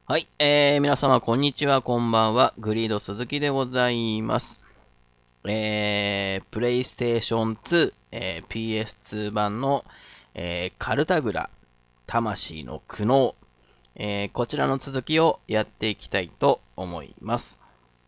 はい、皆様、こんにちは、こんばんは。グリード鈴木でございます。プレイステーション2、PS2 版の、カルタグラ、魂の苦悩、こちらの続きをやっていきたいと思います。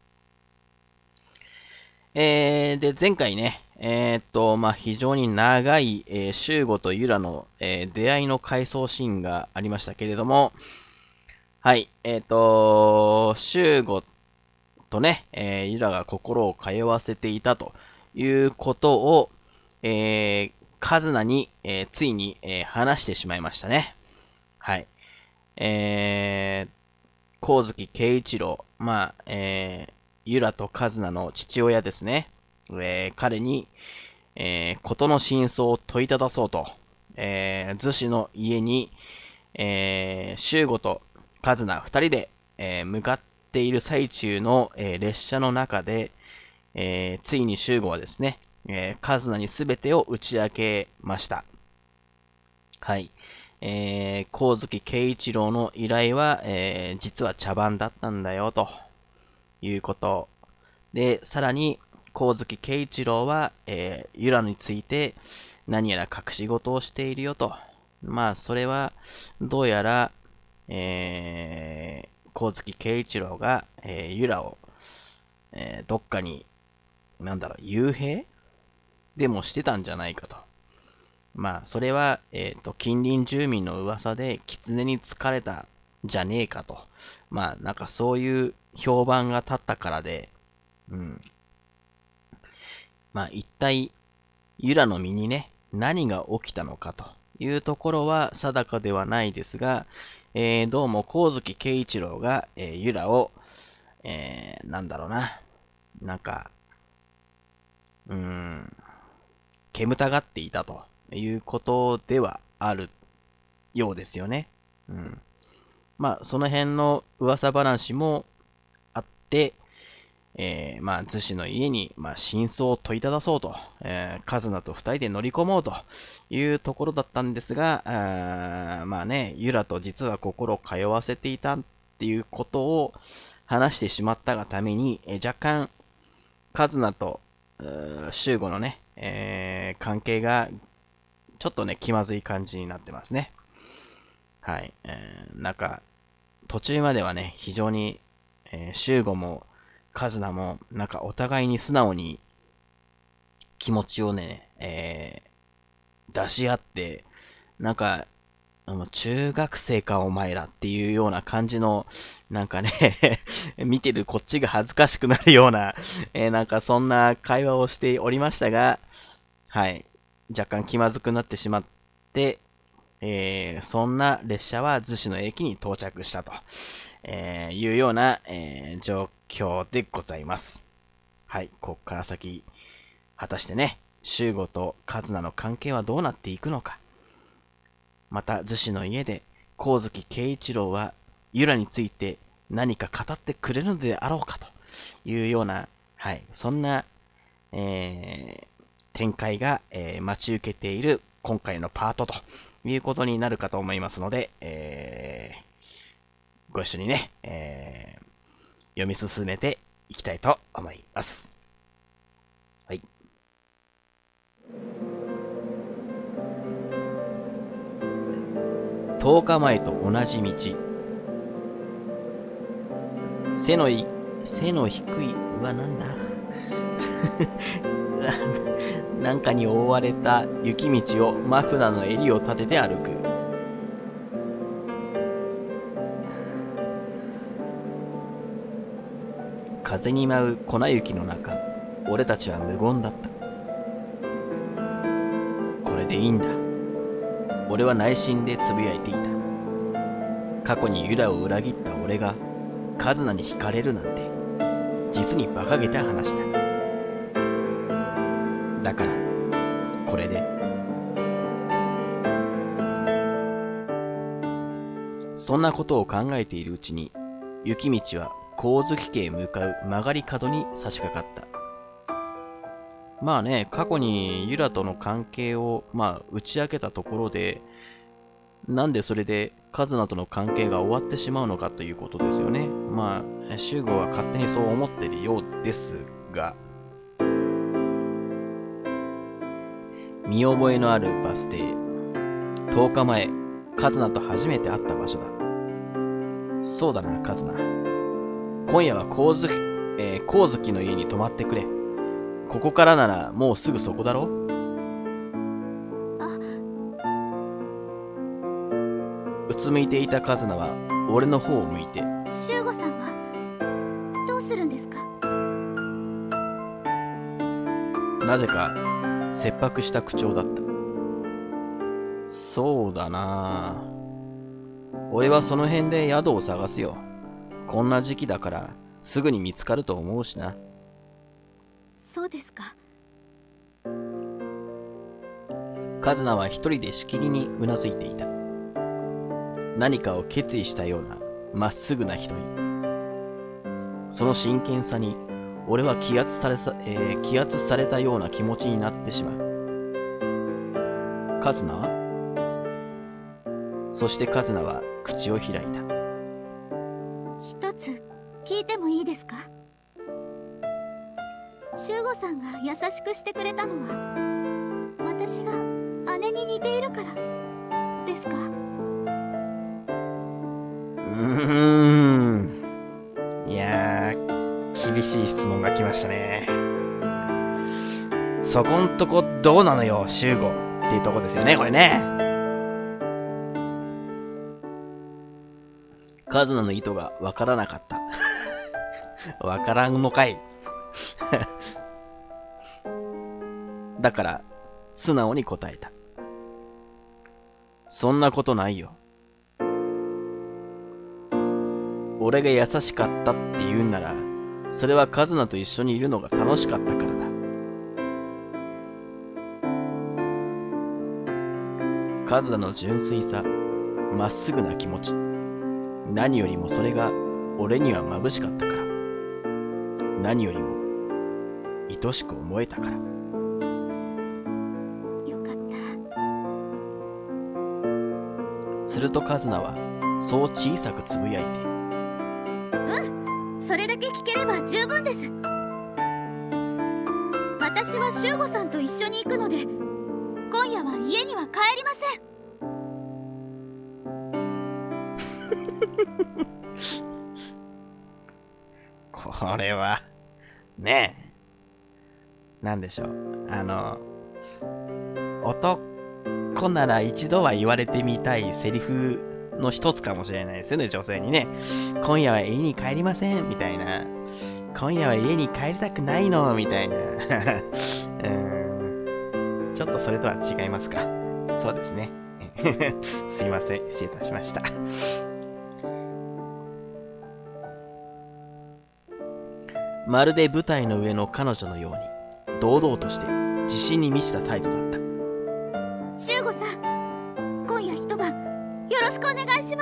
で、前回ね、非常に長い、シューゴとユラの、出会いの回想シーンがありましたけれども、はい、シューゴね、ユラが心を通わせていたということを、カズナに、ついに、話してしまいましたね。はい。光月慶一郎、ユラとカズナの父親ですね。彼に、事の真相を問いただそうと、図師の家に、シューゴとカズナ二人で、向かっている最中の、列車の中で、ついにシューゴはですね、カズナに全てを打ち明けました。はい。光月慶一郎の依頼は、実は茶番だったんだよ、ということ。で、さらに、光月慶一郎は、ユラについて何やら隠し事をしているよと。まあ、それは、どうやら、光月慶一郎が、ユラを、どっかに、幽閉でもしてたんじゃないかと。まあ、それは、近隣住民の噂で、狐に疲れたんじゃねえかと。まあ、なんかそういう評判が立ったからで、うん。まあ、一体、ユラの身にね、何が起きたのかというところは定かではないですが、どうも光月慶一郎が、ユラを、なんだろうな、なんか、うーん、煙たがっていたということではあるようですよね。うん。まあ、その辺の噂話もあって、図師の家に、真相を問いただそうと、カズナと二人で乗り込もうというところだったんですが、ユラと実は心を通わせていたっていうことを話してしまったがために、若干、カズナとシューゴのね、関係がちょっとね、気まずい感じになってますね。はい。途中まではね、非常に、シューゴもカズナも、お互いに素直に気持ちをね、出し合って、なんか、中学生かお前らっていうような感じの、なんかね見てるこっちが恥ずかしくなるような、そんな会話をしておりましたが、はい、若干気まずくなってしまって、そんな列車は逗子の駅に到着したと、いうような、状況でございます。はい、こっから先、果たしてね、周吾とカズナの関係はどうなっていくのか。また、逗子の家で、光月慶一郎は、ユラについて何か語ってくれるのであろうかというような、はい、そんな、展開が、待ち受けている今回のパートということになるかと思いますので、ご一緒にね、読み進めていきたいと思います。はい。10日前と同じ道。背のい、背の低い、うわ、なんだなんかに覆われた雪道をマフラーの襟を立てて歩く。風に舞う粉雪の中、俺たちは無言だった。これでいいんだ。俺は内心でつぶやいていた。過去にユラを裏切った俺がカズナに惹かれるなんて、実に馬鹿げた話だ。だから、これで。そんなことを考えているうちに、雪道は光月家へ向かう曲がり角に差し掛かった。まあね、過去にユラとの関係を、打ち明けたところで、 なんでそれでカズナとの関係が終わってしまうのかということですよね。まあ、シュウゴは勝手にそう思っているようですが、見覚えのあるバス停。10日前、カズナと初めて会った場所だ。そうだな、カズナ。今夜は光月の家に泊まってくれ。ここからならもうすぐそこだろ。うつむいていたカズナは俺の方を向いて、 シュウゴさんはどうするんですか？ なぜか切迫した口調だった。そうだな。俺はその辺で宿を探すよ。こんな時期だからすぐに見つかると思うしな。 そうですか。 カズナは一人でしきりにうなずいていた。何かを決意したようなまっすぐな瞳。その真剣さに俺は気圧されたような気持ちになってしまう。カズナは？そしてカズナは口を開いた。 一つ聞いてもいいですか？シュウゴさんが優しくしてくれたのは私が姉に似ているからですか？ いやー、厳しい質問が来ましたね。そこんとこどうなのよ、シュウゴっていうとこですよね、これね。カズナの意図がわからなかった。わからんのかい。だから、素直に答えた。そんなことないよ。俺が優しかったって言うんなら、それはカズナと一緒にいるのが楽しかったからだ。カズナの純粋さ、まっすぐな気持ち。何よりもそれが俺には眩しかったから。何よりも愛しく思えたから。 よかった。 するとカズナはそう小さくつぶやいて、 それだけ聞ければ十分です。私はシュウゴさんと一緒に行くので今夜は家には帰りません。 これはねえ、なんでしょう、男なら一度は言われてみたいセリフの一つかもしれないですよね、女性にね。今夜は家に帰りませんみたいな。今夜は家に帰りたくないのみたいな。ちょっとそれとは違いますか。そうですね。すいません、失礼いたしました。まるで舞台の上の彼女のように、堂々として自信に満ちた態度だった。 シュウゴさん、今夜一晩よろしくお願いします。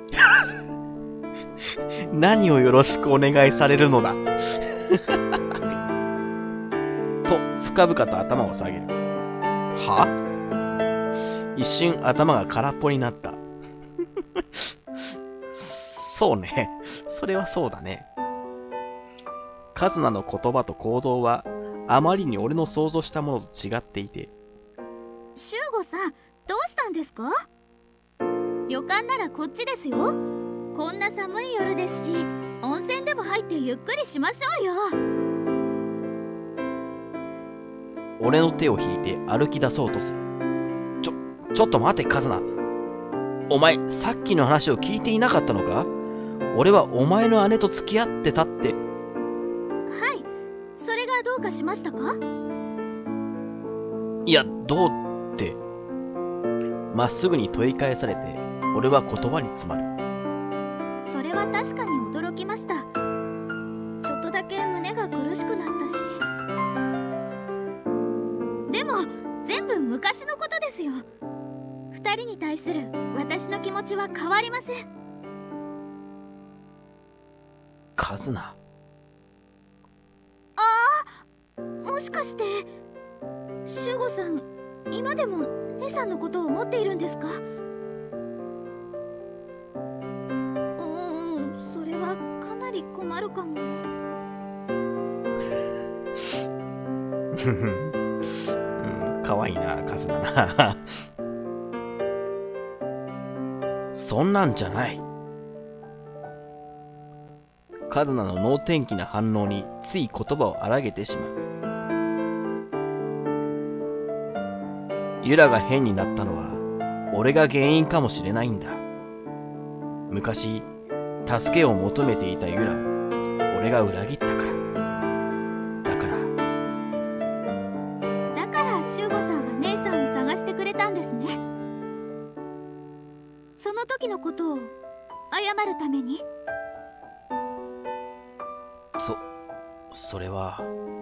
何をよろしくお願いされるのだと深々と頭を下げる。は？一瞬頭が空っぽになった。そうね、それはそうだね。カズナの言葉と行動はあまりに俺の想像したものと違っていて。 シュウゴさん、どうしたんですか？旅館ならこっちですよ。こんな寒い夜ですし、温泉でも入ってゆっくりしましょうよ。 俺の手を引いて歩き出そうとする。ちょっと待て、カズナ。お前、さっきの話を聞いていなかったのか？俺はお前の姉と付き合ってたって。 はい、それがどうかしましたか？ いや、どうって。まっすぐに問い返されて、俺は言葉に詰まる。 それは確かに驚きました。ちょっとだけ胸が苦しくなったし。でも全部昔のことですよ。二人に対する私の気持ちは変わりません。 カズナ。 もしかしてシュウゴさん、今でも姉さんのことを思っているんですか？ 困るかも。 うん、かわいいな、カズナな。そんなんじゃない。カズナの能天気な反応につい言葉を荒げてしまう。ユラが変になったのは俺が原因かもしれないんだ。昔助けを求めていたユラを俺が裏切ったから。 だからシュウゴさんは姉さんを探してくれたんですね。その時のことを謝るために。 それは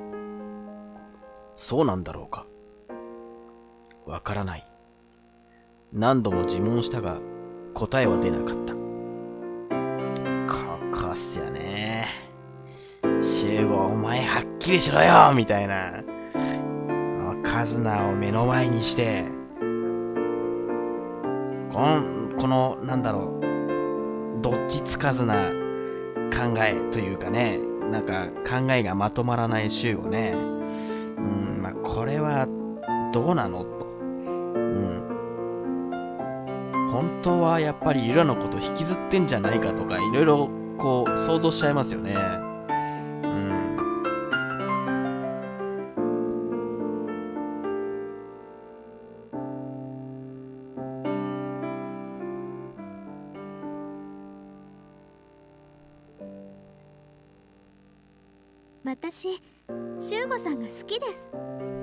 そうなんだろうか。わからない。何度も自問したが答えは出なかった。ここっすよね。シュウゴ、お前はっきりしろよみたいな。カズナを目の前にしてこのなんだろう、どっちつかずな考えというかね、なんか考えがまとまらないシュウゴね。まあこれはどうなのと。本当はやっぱりユラのこと引きずってんじゃないかとか、いろいろこう想像しちゃいますよね。 私、シュウゴさんが好きです。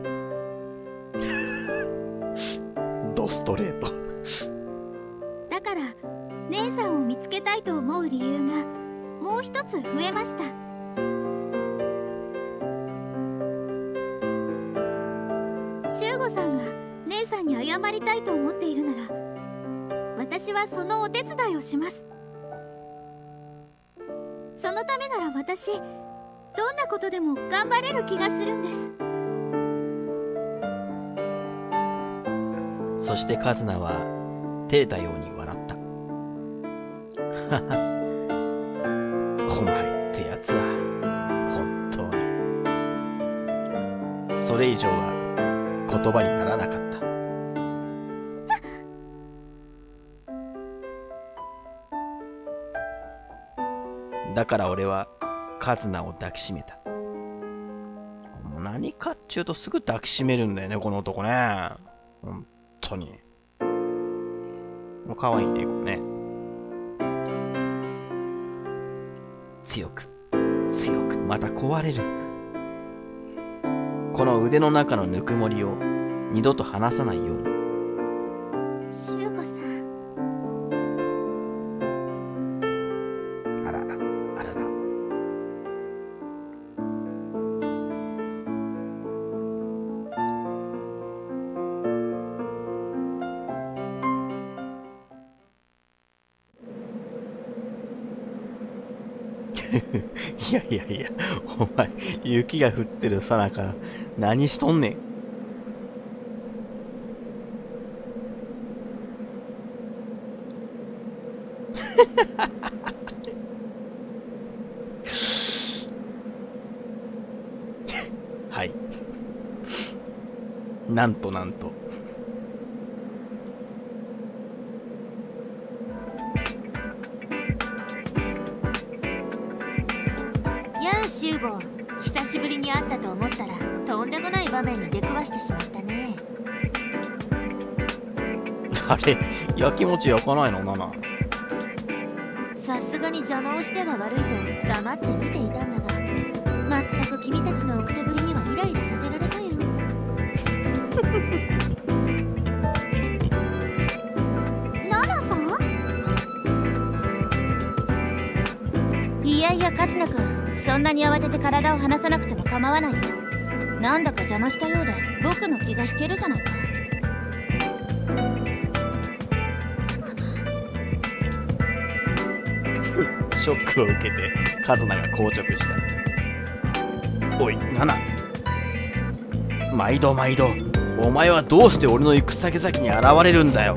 ドストレート。 だから姉さんを見つけたいと思う理由がもう一つ増えました。シュウゴさんが姉さんに謝りたいと思っているなら、私はそのお手伝いをします。そのためなら私、どんなことでも頑張れる気がするんです。 そしてカズナは照れたように笑った。お前ってやつは本当に。それ以上は言葉にならなかった。だから俺はカズナを抱きしめた。もう何かっちゅうとすぐ抱きしめるんだよね、この男ね。本当に。もう可愛いね、これね。強く、強く、また壊れる。この腕の中のぬくもりを二度と離さないように。 シュウゴさん。 あらら、あらら。いやいやいや、お前、雪が降ってるさなか、何しとんねん。はい。なんとなんと。 シュウゴ、久しぶりに会ったと思ったらとんでもない場面に出くわしてしまったね。 あれ、やきもち焼かないの、ナナ。 さすがに邪魔をしては悪いと黙って見ていたんだが、まったく君たちの奥手ぶりにはイライラさせられたよ。 ナナさん？ いやいや、カズナ君、そんなに慌てて体を離さなくても構わないよ。なんだか邪魔したようで僕の気が引けるじゃないか。 ショックを受けてカズナが硬直した。おい、ナナ。毎度毎度、お前はどうして俺の行く先々に現れるんだよ。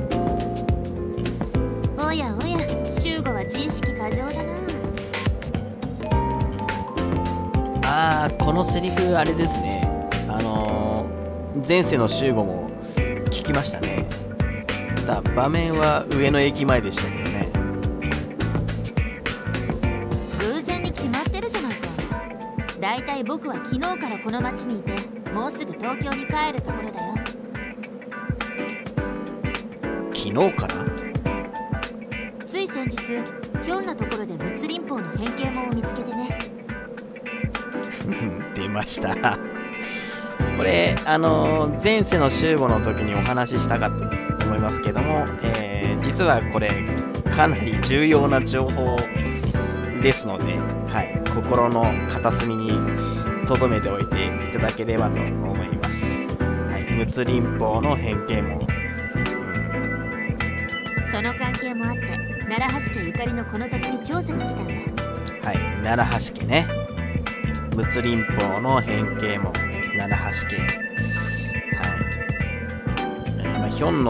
おやおや、シュウゴは自意識過剰だな。 このセリフあれですね。前世の集合も聞きましたね。ただ場面は上野駅前でしたけどね。 偶然に決まってるじゃないか。だいたい僕は昨日からこの町にいて、もうすぐ東京に帰るところだよ。 昨日からつい先日、ひょんなところで仏林法の変形門を見つけてね。 出ました。これ、前世の集合の時にお話ししたかったと思いますけども、実はこれ、かなり重要な情報ですので、はい、心の片隅に留めておいていただければと思います。はい、仏林法の変形門。 その関係もあって、奈良橋家ゆかりのこの土地に調査に来たんだ。 はい、奈良橋家ね。仏林法の変形門、奈良橋家。はい。ひょんな、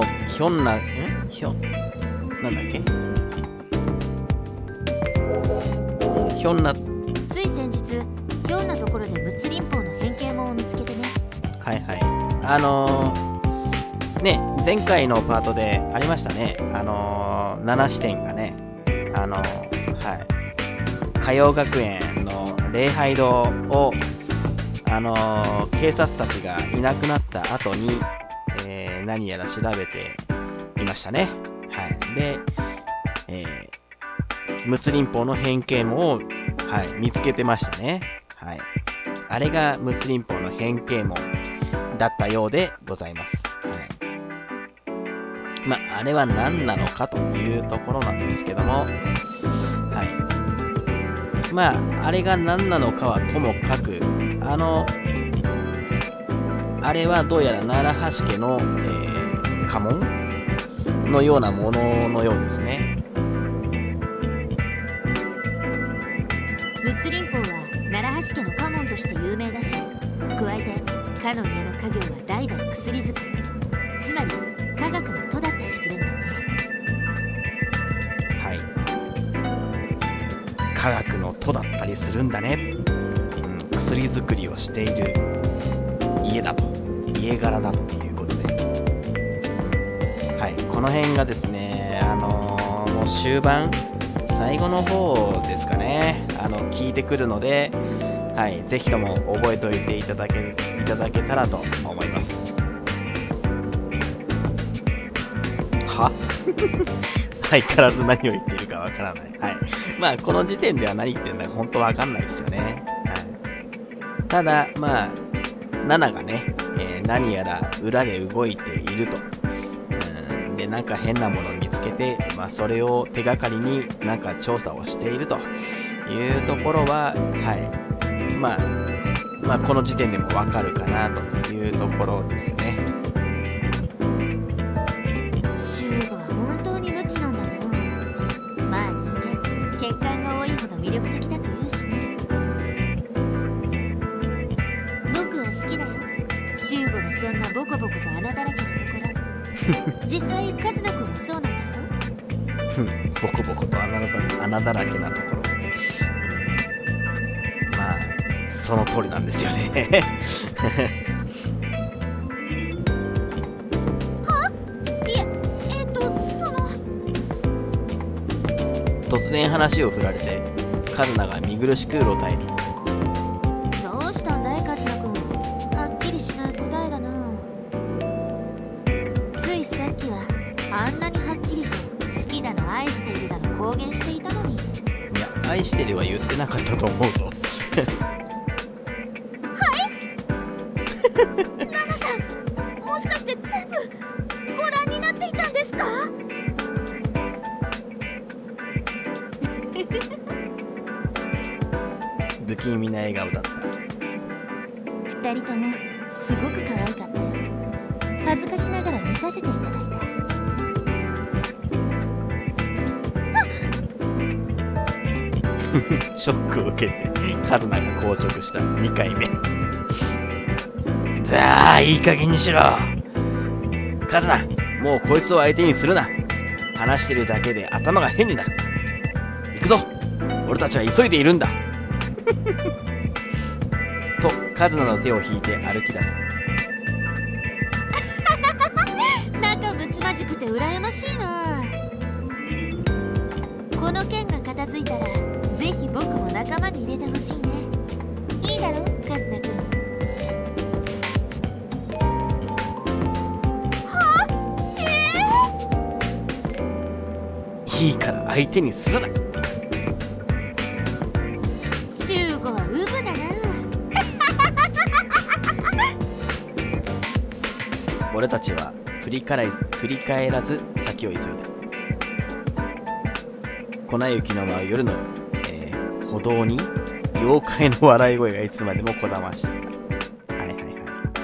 なんだっけひょんな、 つい先日、ひょんなところで仏林法の変形門を見つけてね。 はいはい。ね、前回のパートでありましたね。7視点がね、はい。海洋学園の礼拝堂を、警察たちがいなくなった後に、何やら調べていましたね。はい。で、仏林法の変形門を、はい、見つけてましたね。はい。あれが仏林法の変形門だったようでございます。はい。まあ、あれは何なのかというところなんですけども、はい。まあ、あれが何なのかはともかく、あれはどうやら奈良橋家の、家紋のようなもののようですね。 仏林法は奈良橋家の家紋として有名だし、加えてかの家の家業は代々薬作り、つまり科学の都だったりするんだね。 はい。科学の都だったりするんだね。薬作りをしている家だと、家柄だということで、はい、この辺がですね、もう終盤、最後の方ですかね、聞いてくるので、はい、ぜひとも覚えておいていただけたらと思います。は相変わらず何を言っているかわからない。はい。まあ、この時点では何言ってるのか本当わかんないですよね。はい。ただ、まあ、ナナがね、何やら裏で動いていると。で、なんか変なものを見つけて、まあ、それを手がかりになんか調査をしているというところは、はい。まあ、この時点でもわかるかなというところですね。 シューゴは本当に無知なんだな。まあ人間、欠陥が多いほど魅力的だと言うしね。僕は好きだよ。シューゴのそんなボコボコと穴だらけのところ。実際カズナ君もそうなんだよ。 ボコボコと穴だらけなところ。まあその通りなんですよね。突然話を振られてカズナが見苦しくろたえる。 どうしたんだいカズナ君、はっきりしない答えだな。ついさっきはあんなにはっきりと好きだの愛しているだの公言していたのに。いや、愛してるは言ってなかったと思うぞ。 ナナさん、もしかして全部ご覧になっていたんですか？ 不気味な笑顔だった。 二人ともすごく可愛かったよ。恥ずかしながら見させていただいた。 ショックを受けてカズナが硬直した2回目。さあ、いい加減にしろ。カズナ、もうこいつを相手にするな。話してるだけで頭が変になる。行くぞ、俺たちは急いでいるんだ。 カズナの手を引いて歩き出す。 仲睦まじくて羨ましいな。この件が片付いたらぜひ僕も仲間に入れてほしいね。いいだろカズナ君。 いいから相手にするな。 シュウゴはウブだな。 俺たちは振り返らず先を急いだ。粉雪の舞う夜の、歩道に妖怪の笑い声がいつまでもこだましていた。はいはいはい。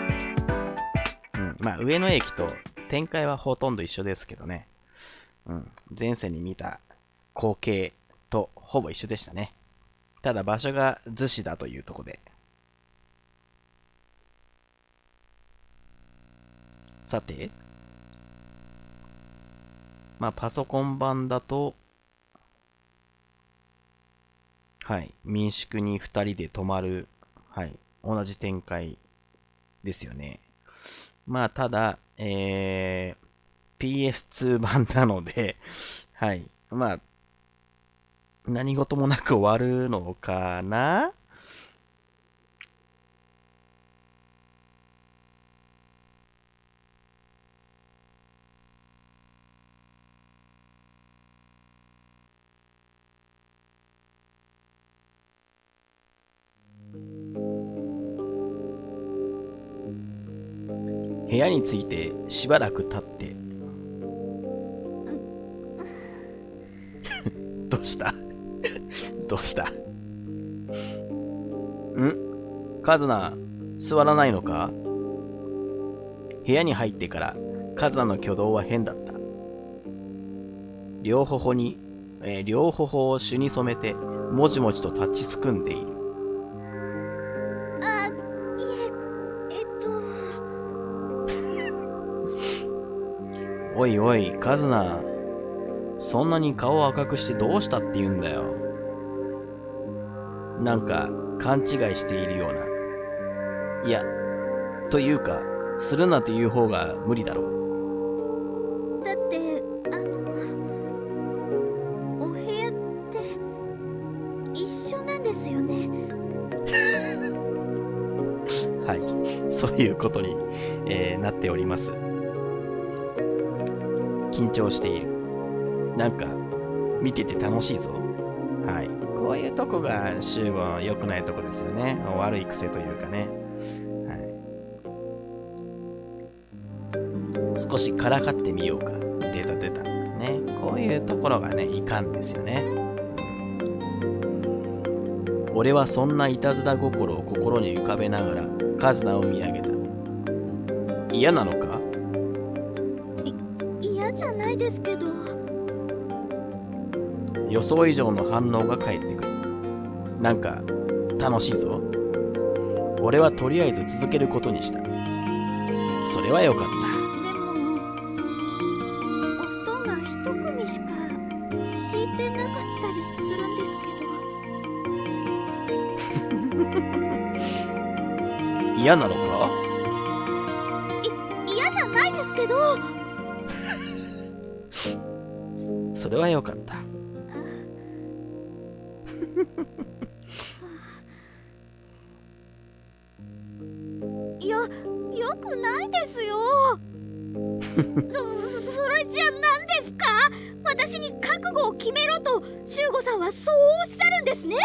まあ上野駅と展開はほとんど一緒ですけどね。前世に見た光景とほぼ一緒でしたね。ただ場所が逗子だというところで。さて、まあパソコン版だと、はい、民宿に2人で泊まる、はい、同じ展開ですよね。まあただ、PS2 版なので、はい。まあ、何事もなく終わるのかな。部屋に着いてしばらく経って、どうしたどうしたカズナ、座らないのか？部屋に入ってからカズナの挙動は変だった。両頬を朱に染めてもじもじと立ちすくんでいる。おいおい、カズナ。そんなに顔を赤くしてどうしたって言うんだよ。なんか勘違いしているような。いや、というか、するなという方が無理だろう。 だってお部屋って一緒なんですよね。 はい、そういうことに、なっております。緊張している。なんか見てて楽しいぞ。はい、こういうとこがシュウゴの良くないとこですよね。悪い癖というかね。はい、少しからかってみようか。出たね。こういうところがね、いかんですよね。俺はそんないたずら心を心に浮かべながらカズナを見上げた。嫌なのか？ 嫌じゃないですけど。 予想以上の反応が返ってくる。なんか楽しいぞ。俺はとりあえず続けることにした。それはよかった。 でもお布団が一組しか敷いてなかったりするんですけど。 嫌なのか？ 嫌じゃないですけど。 それはよかった。 よくないですよ。それじゃ何ですか？私に覚悟を決めろとシュウゴさんはそうおっしゃるんですね。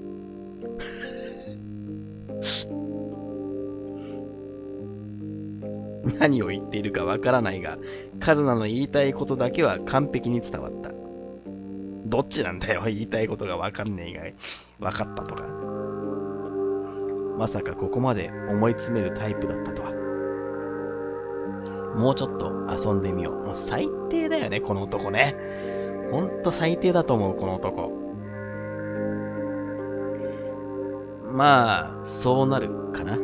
何を言っているかわからないが、カズナの言いたいことだけは完璧に伝わった。どっちなんだよ、言いたいことがわかんねえが、わかったとか。まさかここまで思い詰めるタイプだったとは。もうちょっと遊んでみよう。もう最低だよね、この男ね。ほんと最低だと思う、この男。まあ、そうなるかな。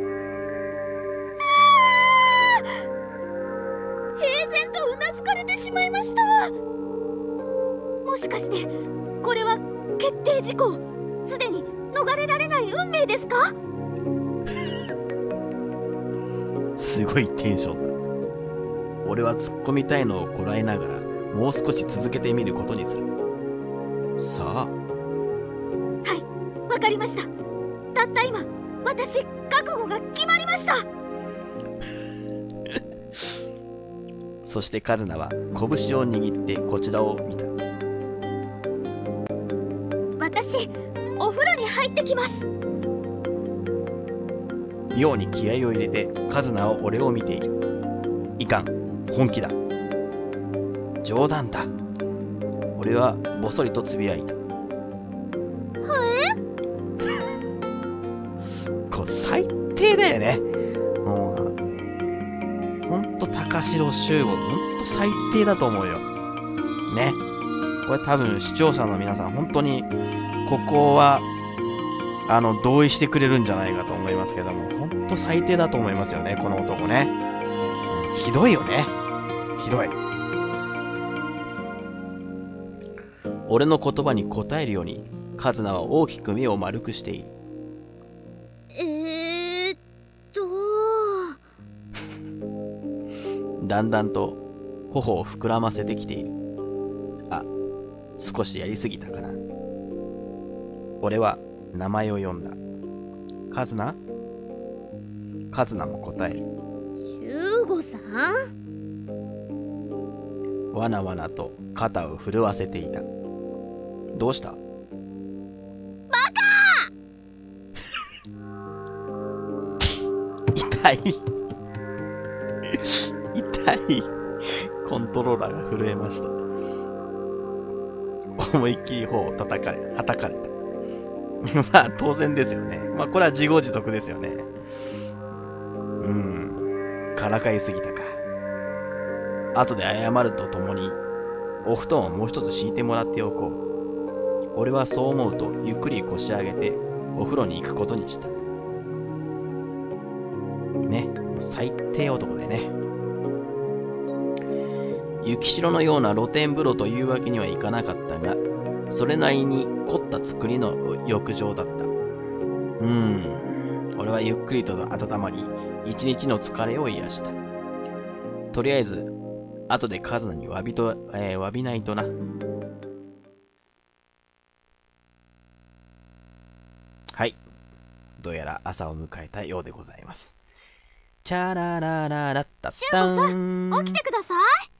平然とうなずかれてしまいました。もしかしてこれは決定事項、すでに逃れられない運命ですか？ すごいテンションだ。俺は突っ込みたいのをこらえながら、もう少し続けてみることにする。さあ。 はい、わかりました。たった今、私、覚悟が決まりました。 そしてカズナは拳を握ってこちらを見た。 私、お風呂に入ってきます。 妙に気合を入れてカズナは俺を見ている。いかん、本気だ。冗談だ。俺はぼそりとつぶやいた。こう最低だよね。もうほんと高城修吾、ほんと最低だと思うよ。ね。これ多分視聴者の皆さん、本当にここは同意してくれるんじゃないかと思いますけども、ほんと最低だと思いますよね、この男ね。ひどいよね。ひどい。俺の言葉に答えるように、カズナは大きく目を丸くしている。だんだんと頬を膨らませてきている。あ、少しやりすぎたかな。俺は名前を呼んだ。カズナ？カズナも答える。 修吾さん？ わなわなと肩を震わせていた。どうした？バカ！痛い。痛い。コントローラーが震えました。思いっきり頬を叩かれ、はたかれた。まあ当然ですよね。まあこれは自業自得ですよね。からかいすぎたか。後で謝るとともに、お布団をもう一つ敷いてもらっておこう。俺はそう思うと、ゆっくり腰上げて、お風呂に行くことにした。ね、最低男でね。雪城のような露天風呂というわけにはいかなかったが、それなりに凝った作りの浴場だった。俺はゆっくりと温まり、一日の疲れを癒した。とりあえず、後でカズナに詫びないとな。はい。どうやら朝を迎えたようでございます。チャララララッタッタン。 修吾さん、起きてください。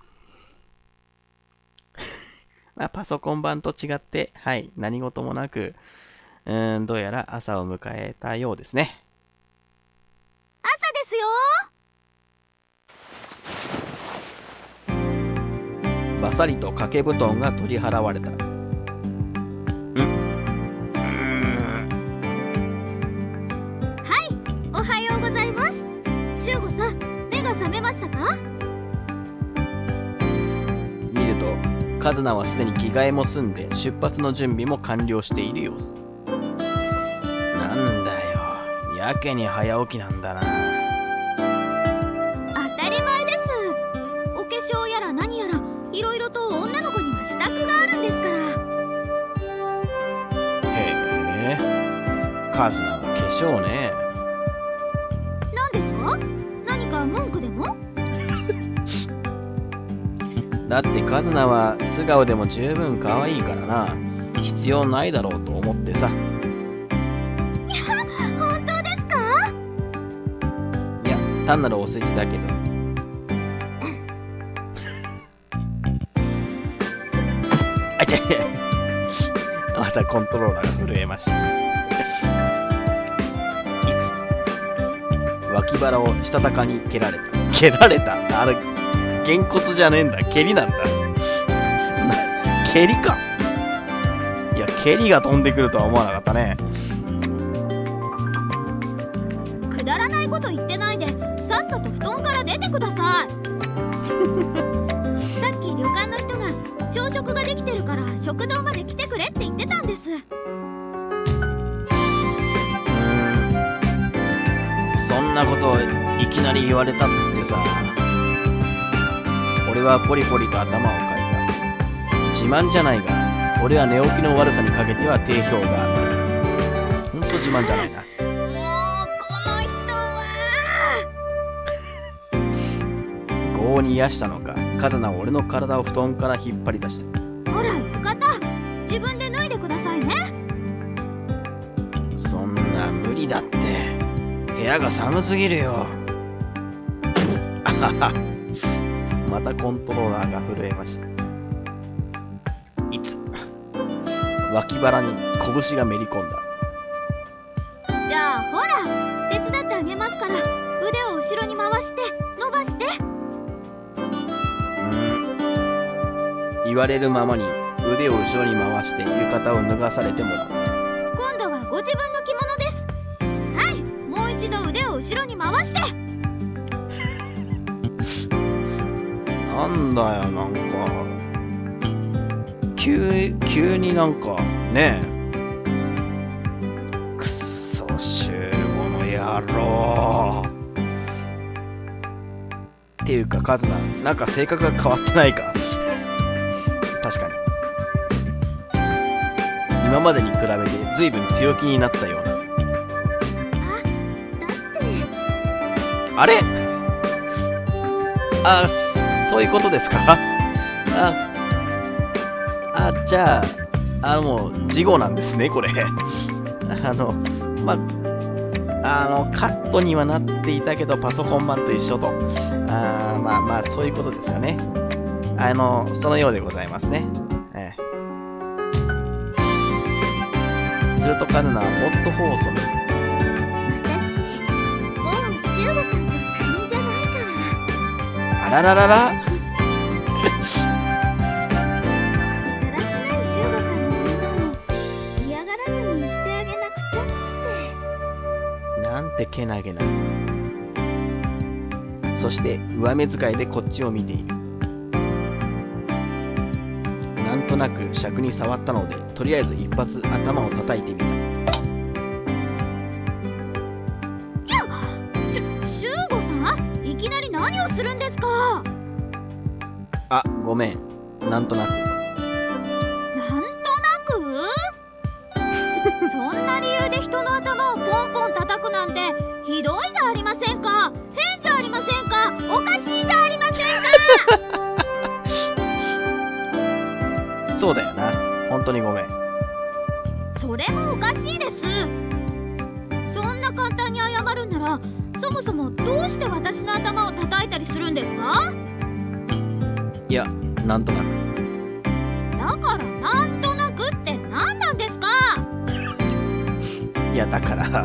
まあ、パソコン版と違って、はい、何事もなく、どうやら朝を迎えたようですね。 朝ですよ。 バサリと掛け布団が取り払われた。 はい、おはようございます。修吾さん、目が覚めましたか？ 見ると、カズナはすでに着替えも済んで出発の準備も完了している様子。なんだよ、やけに早起きなんだな。 当たり前です。お化粧やら何やらいろいろと女の子には支度があるんですから。 へえ、カズナの化粧ね。 何ですか？何か文句でも？ だってカズナは素顔でも十分可愛いからな。必要ないだろうと思ってさ。 本当ですか？ いや、単なるお世辞だけど。あ、いやいや、またコントローラーが震えました。脇腹をしたたかに蹴られた。蹴られた？あれ、げんこつじゃねえんだ。蹴りなんだ。蹴りか。いや、蹴りが飛んでくるとは思わなかったね。 くだらないこと言ってないで、さっさと布団から出てください。さっき旅館の人が朝食ができてるから食堂まで来てくれって言ってたんです。 そんなことをいきなり言われたってさ。俺はポリポリと頭をかいた。自慢じゃないが、俺は寝起きの悪さにかけては定評がある。ほんと自慢じゃないな。 もうこの人は。 に癒したのか、カズナは俺の体を布団から引っ張り出した。 ほら浴衣、自分で脱いでくださいね。 そんな無理だって。部屋が寒すぎるよ。あはは。またコントローラーが震えました。いつ脇腹に拳がめり込んだ。 じゃあほら、手伝ってあげますから、腕を後ろに回して伸ばして。 言われるままに腕を後ろに回して浴衣を脱がされてもらう。 今度はご自分の着物です。はい、もう一度腕を後ろに回して。 なんだよ、なんか急になんかねえ。くっそ、集合の野郎っていうか、カズナなんか性格が変わってないか。確かに今までに比べて随分強気になったような。あれ、そういうことですか。じゃあ、もう事後なんですね、これ。カットにはなっていたけど、パソコン版と一緒と。そういうことですよね。そのようでございますね。するとカズナはホットフォースを見る。 私、もうシュウゴさんと他人じゃないから。 あらららら。 だらしないシュウゴさんの面倒も嫌がらずにしてあげなくちゃって。 なんてけなげな。そして上目遣いでこっちを見ている。なんとなく尺に触ったので、とりあえず一発頭を叩いてみた。 シュウゴさん、いきなり何をするんですか。 ごめん、なんとなく。 なんとなくそんな理由で人の頭をポンポン叩くなんてひどいじゃありませんか。変じゃありませんか。おかしいじゃありませんか。 そうだよな、本当にごめん。 それもおかしいです。そんな簡単に謝るんなら、そもそもどうして私の頭を叩いたりするんですか。 いや、なんとなく。 だからなんとなくって何なんですか。 いや、だから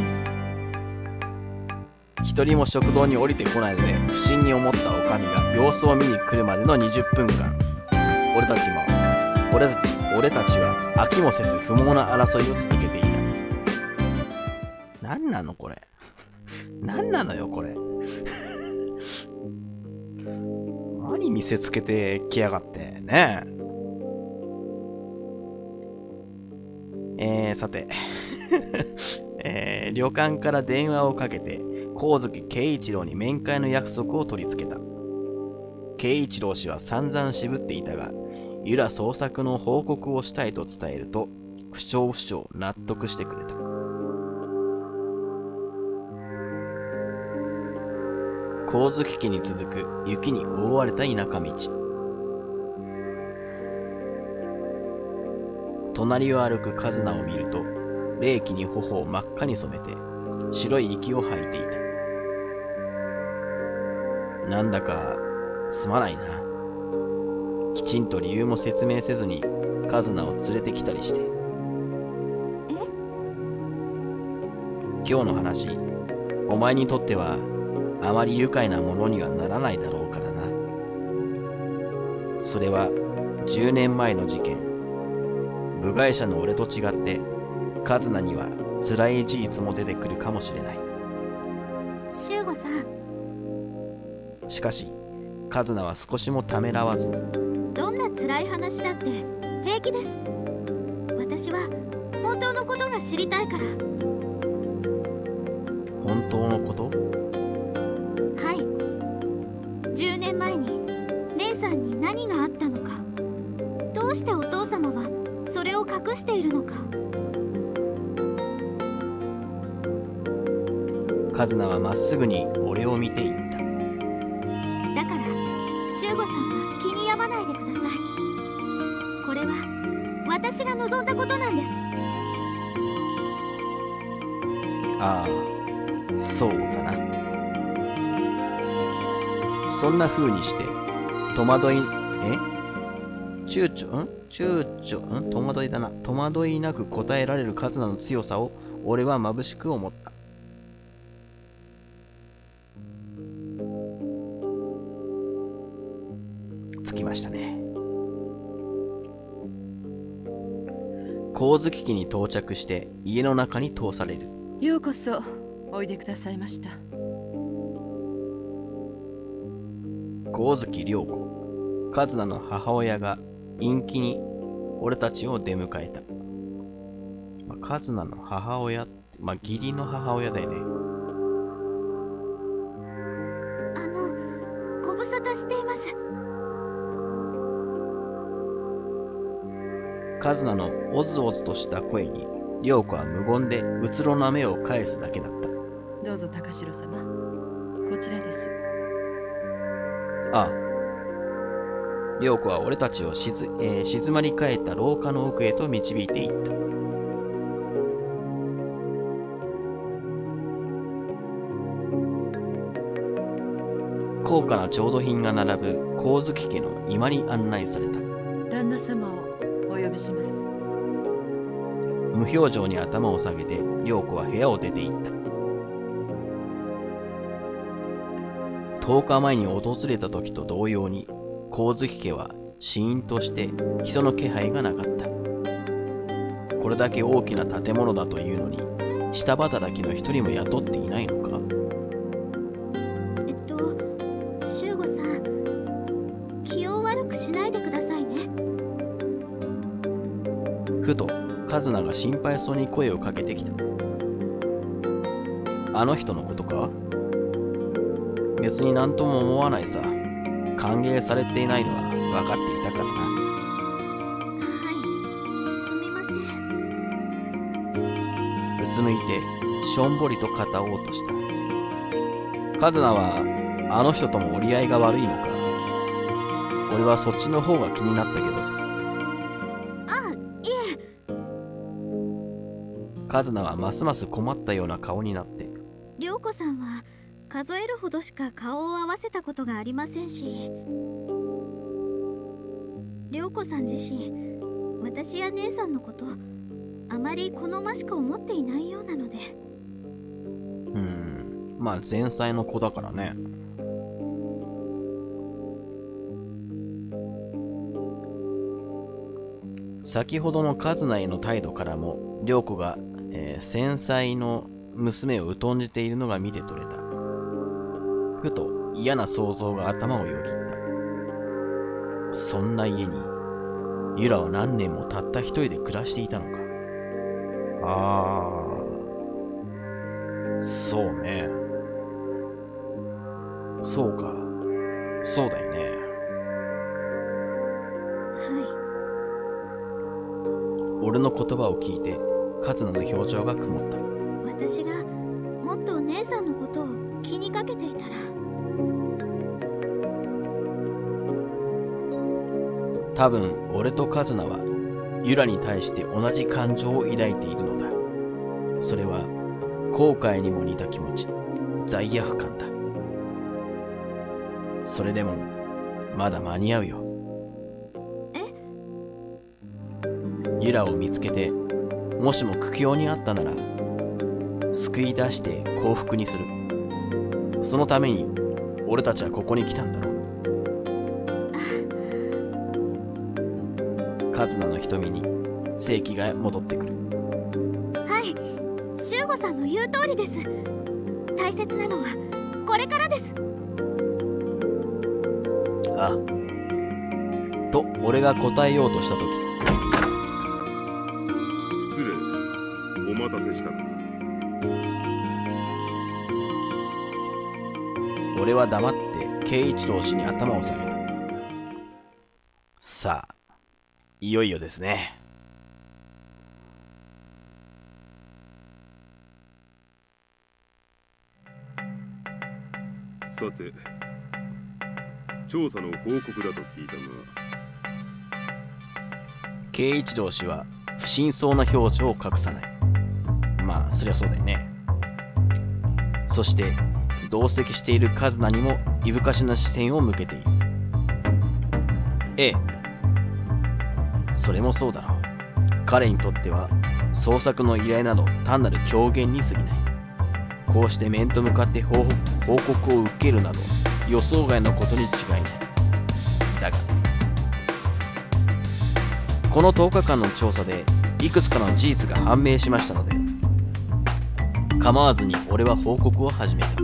一人も食堂に降りてこないので、不審に思ったおかみが様子を見に来るまでの20分間、俺たちは飽きもせず不毛な争いを続けていた。何なのこれ。何なのよこれ。何見せつけてきやがってね。さて、旅館から電話をかけて光月圭一郎に面会の約束を取り付けた。圭一郎氏は散々渋っていたが、由良捜索の報告をしたいと伝えると、不長納得してくれた。光月家に続く雪に覆われた田舎道。隣を歩くカズナを見ると、冷気に頬を真っ赤に染めて、白い息を吐いていた。なんだか、すまないな。きちんと理由も説明せずに、カズナを連れてきたりして。今日の話、お前にとっては、あまり愉快なものにはならないだろうからな。それは、10年前の事件。部外者の俺と違って、カズナには辛い事実も出てくるかもしれない。 シュウゴさん。 しかし、カズナは少しもためらわず、 どんな辛い話だって平気です。私は本当のことが知りたいから。 本当のこと？ はい。10年前に姉さんに何があったのか、どうしてお父様はそれを隠しているのか。 カズナはまっすぐに俺を見ていった。 だから修吾さんは気に病まないでください。これは私が望んだことなんです。 ああ、そうだな。そんな風にして、戸惑い、戸惑いだな。戸惑いなく答えられるカズナの強さを、俺は眩しく思った。着きましたね。光月機に到着して家の中に通される。 ようこそおいでくださいました。 光月涼子、カズナの母親が陰気に俺たちを出迎えた。カズナの母親って、義理の母親だよね。 ご無沙汰しています。 カズナのオズオズとした声に、涼子は無言でうつろな目を返すだけだった。 どうぞ高城様、こちらです。 ああ。涼子は俺たちを静まり返った廊下の奥へと導いていった。高価な調度品が並ぶ光月家の居間に案内された。 旦那様をお呼びします。 無表情に頭を下げて涼子は部屋を出て行った。10日前に訪れた時と同様に光月家はシーンとして人の気配がなかった。これだけ大きな建物だというのに下働きの一人も雇っていないのか。 修吾さん、気を悪くしないでくださいね。 ふとカズナが心配そうに声をかけてきた。あの人のことか？別に何とも思わないさ。歓迎されていないのは分かっていたからな。 はい、すみません。 うつむいてしょんぼりと語おうとした。カズナはあの人とも折り合いが悪いのか。俺はそっちの方が気になったけど。 いえ。 カズナはますます困ったような顔になって。 涼子さんは数えるほどしか顔を合わせたことがありませんし、涼子さん自身私や姉さんのことあまり好ましく思っていないようなので。 前妻の子だからね。先ほどのカズナへの態度からも涼子が、繊細の娘を疎んじているのが見て取れた。ふと嫌な想像が頭をよぎった。そんな家にユラは何年もたった一人で暮らしていたのか。そうね。そうか。そうだよね。 は俺の言葉を聞いてカズナの表情が曇った。 私がもっと姉さんのことを気にかけていたら。 多分俺とカズナはユラに対して同じ感情を抱いているのだ。それは後悔にも似た気持ち、罪悪感だ。それでもまだ間に合うよ。ユラを見つけて、もしも苦境にあったなら救い出して幸福にする。そのために俺たちはここに来たんだろう。カズナの瞳に正気が戻ってくる。 はい、修吾さんの言う通りです。大切なのはこれからです。 ああ。と俺が答えようとしたとき、 失礼、お待たせしたか。 俺は黙って圭一郎氏に頭を下げた。さあ、いよいよですね。 さて、 調査の報告だと聞いたが。 慶一郎氏は不審そうな表情を隠さない。まあそりゃそうだよね。そして同席しているカズナにもいぶかしな視線を向けている。ええ、それもそうだろう。彼にとっては捜索の依頼など単なる狂言に過ぎない。こうして面と向かって報告を受けるなど予想外のことに違いない。だがこの10日間の調査でいくつかの事実が判明しましたので、構わずに俺は報告を始めた。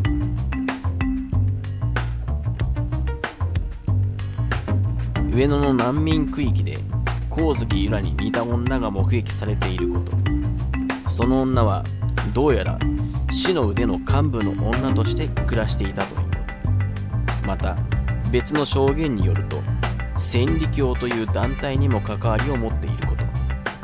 上野の難民区域で光月由良に似た女が目撃されていること。その女はどうやら死の腕の幹部の女として暮らしていたという。また別の証言によると千里教という団体にも関わりを持っていること。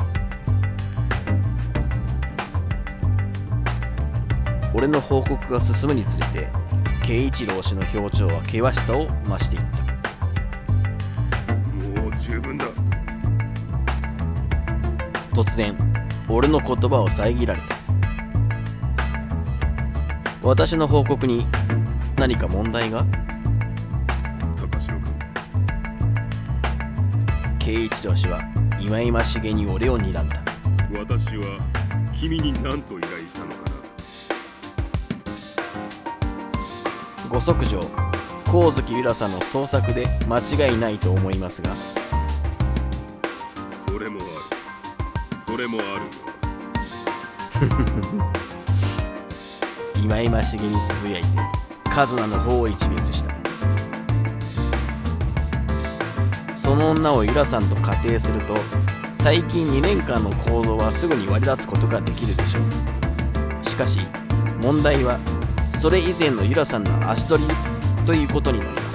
俺の報告が進むにつれて慶一郎氏の表情は険しさを増していった。 もう十分だ。 突然俺の言葉を遮られた。私の報告に何か問題が？ 高城君。 慶一郎氏は忌々しげに俺を睨んだ。 私は君に何と依頼したのかな。 ご息女光月由良さんの捜索で間違いないと思いますが。 それもある。それもある。 忌々しげにつぶやいてカズナの方を一別した。その女を由良さんと仮定すると最近2年間の行動はすぐに割り出すことができるでしょう。しかし問題はそれ以前の由良さんの足取りということになります。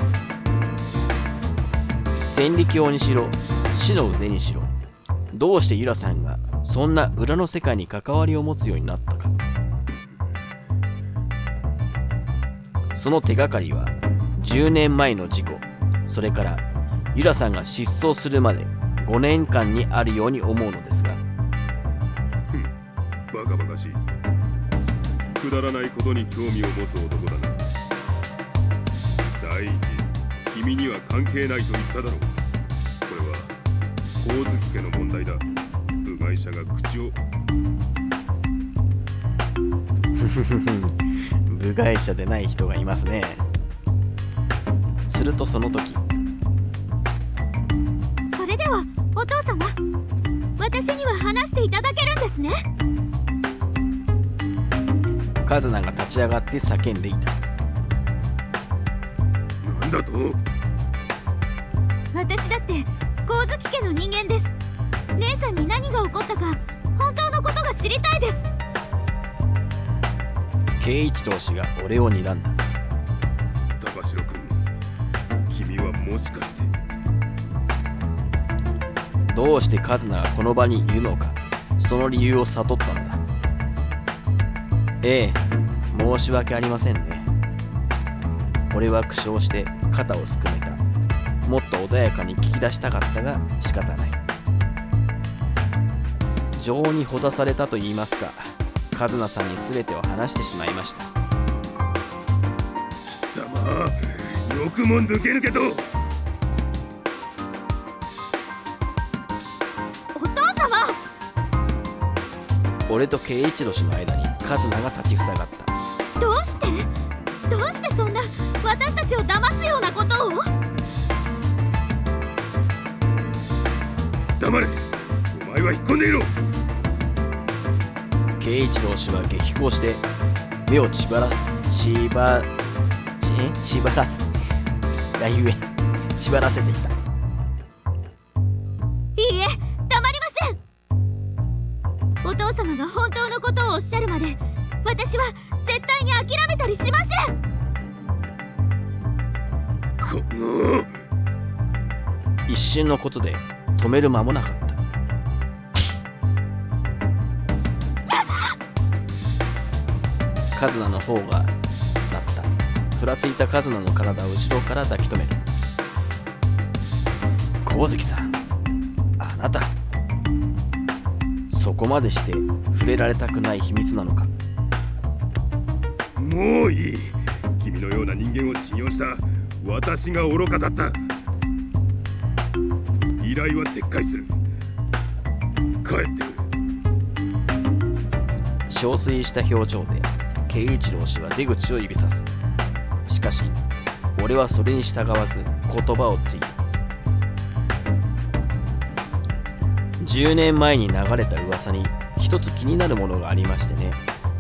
千里教にしろ死の腕にしろ、どうして由良さんがそんな裏の世界に関わりを持つようになったか。その手がかりは10年前の事故、それから由良さんが失踪するまで5年間にあるように思うのですが。 バカバカしい。くだらないことに興味を持つ男だな。第一、君には関係ないと言っただろう。これは光月家の問題だ。部外者が口を部外者でない人がいますね。するとその時、 それではお父様、私には話していただけるんですね。 カズナが立ち上がって叫んでいた。 なんだと？ 私だって光月家の人間です。姉さんに何が起こったか本当のことが知りたいです。 慶一郎氏が俺を睨んだ。 高城君、君はもしかして。 どうしてカズナがこの場にいるのか、その理由を悟ったのだ。ええ、申し訳ありませんね。俺は苦笑して肩をすくめた。もっと穏やかに聞き出したかったが仕方ない。情にほだされたと言いますか、カズナさんに全てを話してしまいました。 貴様、よくも抜け抜けと。 お父様！ 俺と慶一郎氏の間にカズナが立ちふさがった。 どうしてそんな私たちを騙すようなことを？ 黙れ。お前は引っ込んでいろ。 慶一郎氏は激高して目を縛らせていた。 いいえ、黙りません。お父様が本当のことをおっしゃるまで私は絶対に諦めたりしません。 この一瞬のことで止める間もなかった。カズナの方が鳴った。ふらついたカズナの体を後ろから抱き留める。 光月さん、あなた、そこまでして触れられたくない秘密なのか。 もういい。君のような人間を信用した私が愚かだった。依頼は撤回する。帰ってくる。 憔悴した表情で慶一郎氏は出口を指さす。しかし俺はそれに従わず言葉を継いだ。10年前に流れた噂に一つ気になるものがありましてね。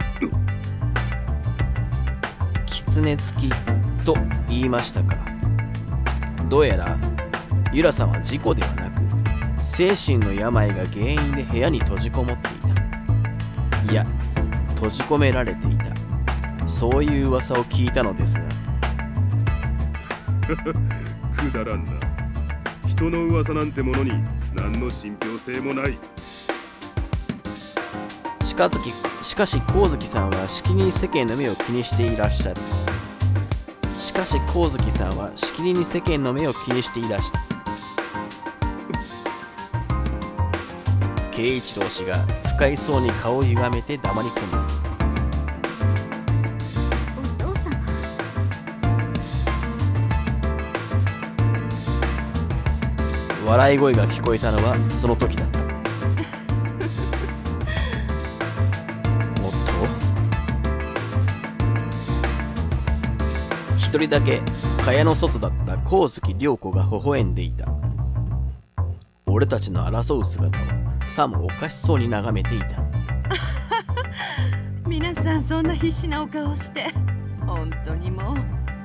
狐付きと言いましたか。どうやらユラさんは事故ではなく精神の病が原因で部屋に閉じこもっていた。いや、閉じ込められていた。そういう噂を聞いたのですが。 くだらんな。人の噂なんてものに何の信憑性もない。 しかし光月さんはしきりに世間の目を気にしていらっしゃる。しかし光月さんはしきりに世間の目を気にしていらした。慶一郎氏が不快そうに顔を歪めて黙り込んだ。 お父様。 笑い声が聞こえたのはその時だった。おっと、一人だけ蚊帳の外だった光月涼子が微笑んでいた。俺たちの争う姿をさもおかしそうに眺めていた。 皆さんそんな必死なお顔をして本当にもう。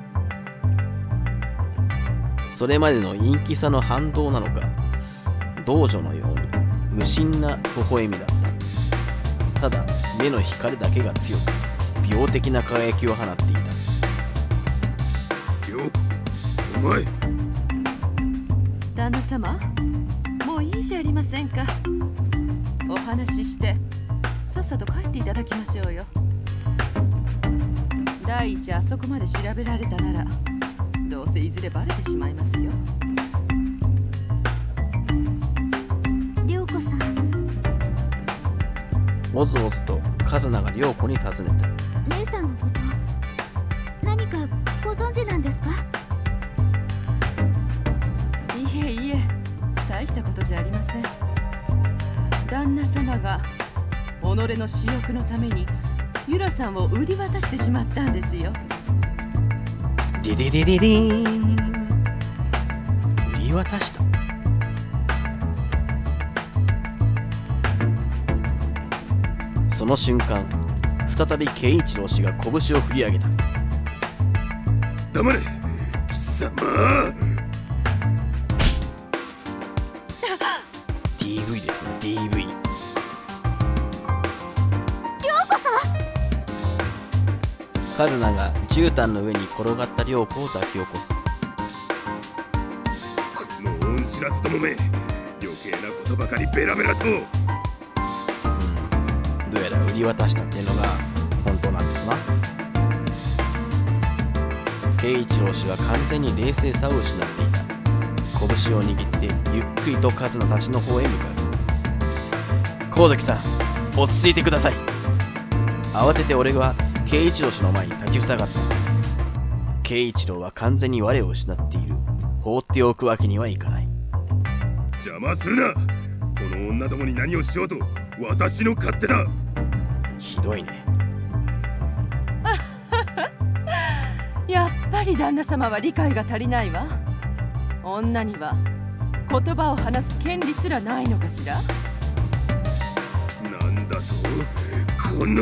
それまでの陰気さの反動なのか、童女のように無心な微笑みだった。ただ目の光だけが強く病的な輝きを放っていた。 涼子、お前。 旦那様、もういいじゃありませんか。お話ししてさっさと帰っていただきましょうよ。第一、あそこまで調べられたならどうせいずれバレてしまいますよ。 涼子さん。 おずおずとカズナが涼子に尋ねた。 姉さんのこと何かご存知なんですか？ いえいえ、大したことじゃありません。旦那様が己の私欲のためにユラさんを売り渡してしまったんですよ。 デデデデデーン。売り渡した。その瞬間、再び慶一郎氏が拳を振り上げた。 黙れ、貴様。 DV ですね、DV。カズナが絨毯の上に転がった涼子を抱き起こす。 この恩知らずどもめ、余計なことばかりベラベラと。 どうやら売り渡したっていうのが本当なんですな。慶一郎氏は完全に冷静さを失っていた。拳を握ってゆっくりとカズナたちの方へ向かう。光月さん、落ち着いてください。慌てて俺は慶一郎氏の前に立ちふさがった。慶一郎は完全に我を失っている。放っておくわけにはいかない。 邪魔するな。この女どもに何をしようと私の勝手だ。 ひどいね。 やっぱり旦那様は理解が足りないわ。女には言葉を話す権利すらないのかしら。 なんだと、この。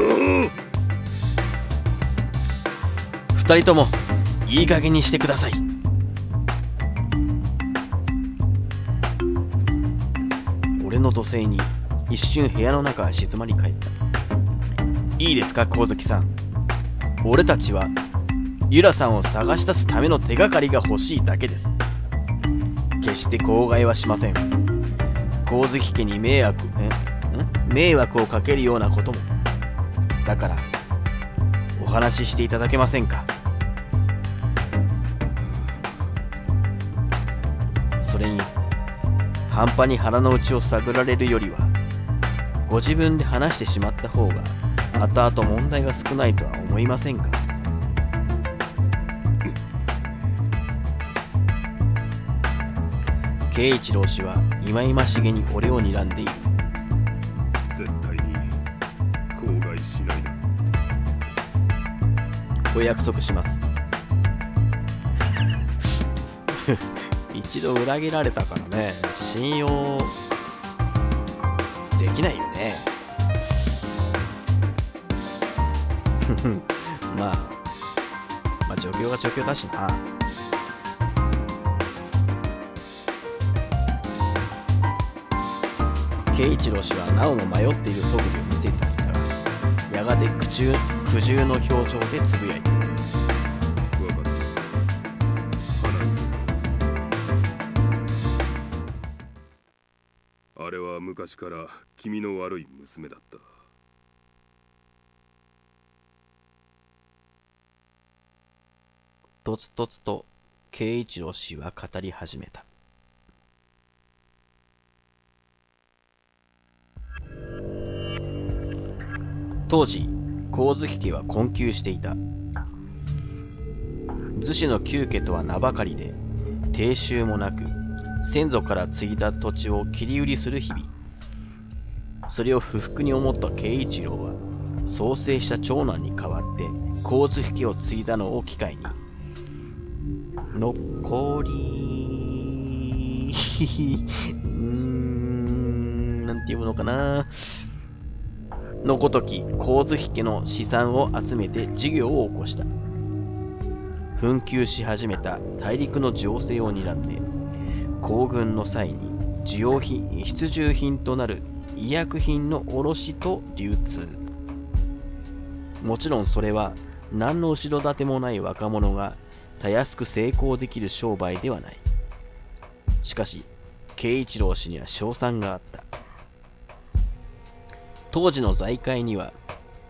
二人ともいい加減にしてください。俺の怒声に一瞬部屋の中は静まり返った。いいですか光月さん、俺たちはユラさんを探し出すための手がかりが欲しいだけです。決して口外はしません。光月家に迷惑をかけるようなことも。だからお話ししていただけませんか。それに半端に腹の内を探られるよりは、ご自分で話してしまった方が後々問題が少ないとは思いませんか？慶一郎氏は忌々しげに俺を睨んでいる。 絶対に口外しないな。 お約束します。一度裏切られたからね、信用できないよね。まあ状況が状況だしな。慶一郎氏はなおも迷っている素振りを見せていたが、やがて苦渋の表情でつぶやいた。 分かった。話して。あれは昔から気味の悪い娘だった。 とつとつと慶一郎氏は語り始めた。当時、光月家は困窮していた。図師の九家とは名ばかりで、定収もなく、先祖から継いだ土地を切り売りする日々。それを不服に思った慶一郎は、創生した長男に代わって光月家を継いだのを機会に、残りなんていうのかな、のごとき光月家の資産を集めて事業を起こした。紛糾し始めた大陸の情勢を睨んで、行軍の際に必需品となる医薬品の卸と流通。もちろんそれは何の後ろ盾もない若者がたやすく成功できる商売ではない。しかし、慶一郎氏には勝算があった。当時の財界には、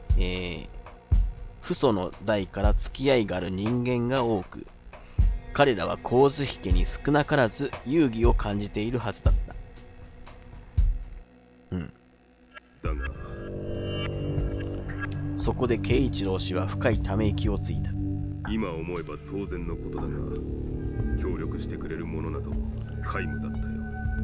父祖の代から付き合いがある人間が多く、彼らは光月家に少なからず遊戯を感じているはずだった。 だが、 そこで慶一郎氏は深いため息をついた。 今思えば当然のことだが、協力してくれる者など皆無だったよ。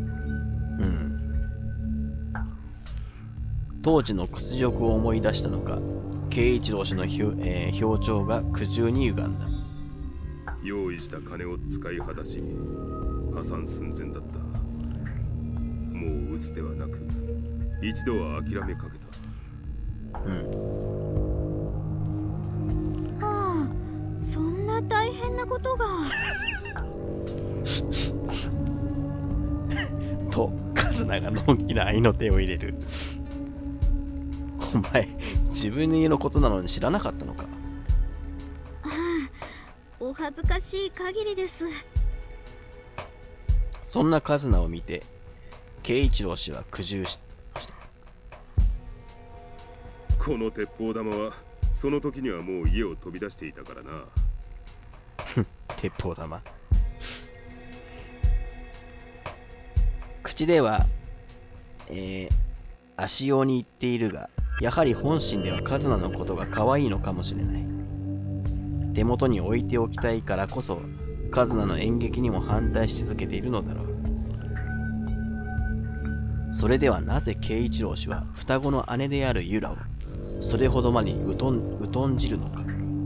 当時の屈辱を思い出したのか、慶一郎氏の表情が苦渋に歪んだ。 用意した金を使い果たし、破産寸前だった。もう打つ手はなく、一度は諦めかけた。 はあ、そんな大変なことが。 と、カズナがのんきな愛の手を入れる。お前、自分の家のことなのに知らなかったのか。 お恥ずかしい限りです。 そんなカズナを見て、慶一郎氏は苦渋した。 この鉄砲玉はその時にはもう家を飛び出していたからな。 鉄砲玉。口では、足用に言っているが、やはり本心ではカズナのことが可愛いのかもしれない。手元に置いておきたいからこそ、カズナの演劇にも反対し続けているのだろう。それではなぜ慶一郎氏は双子の姉であるユラをそれほどまでに疎んじるのか。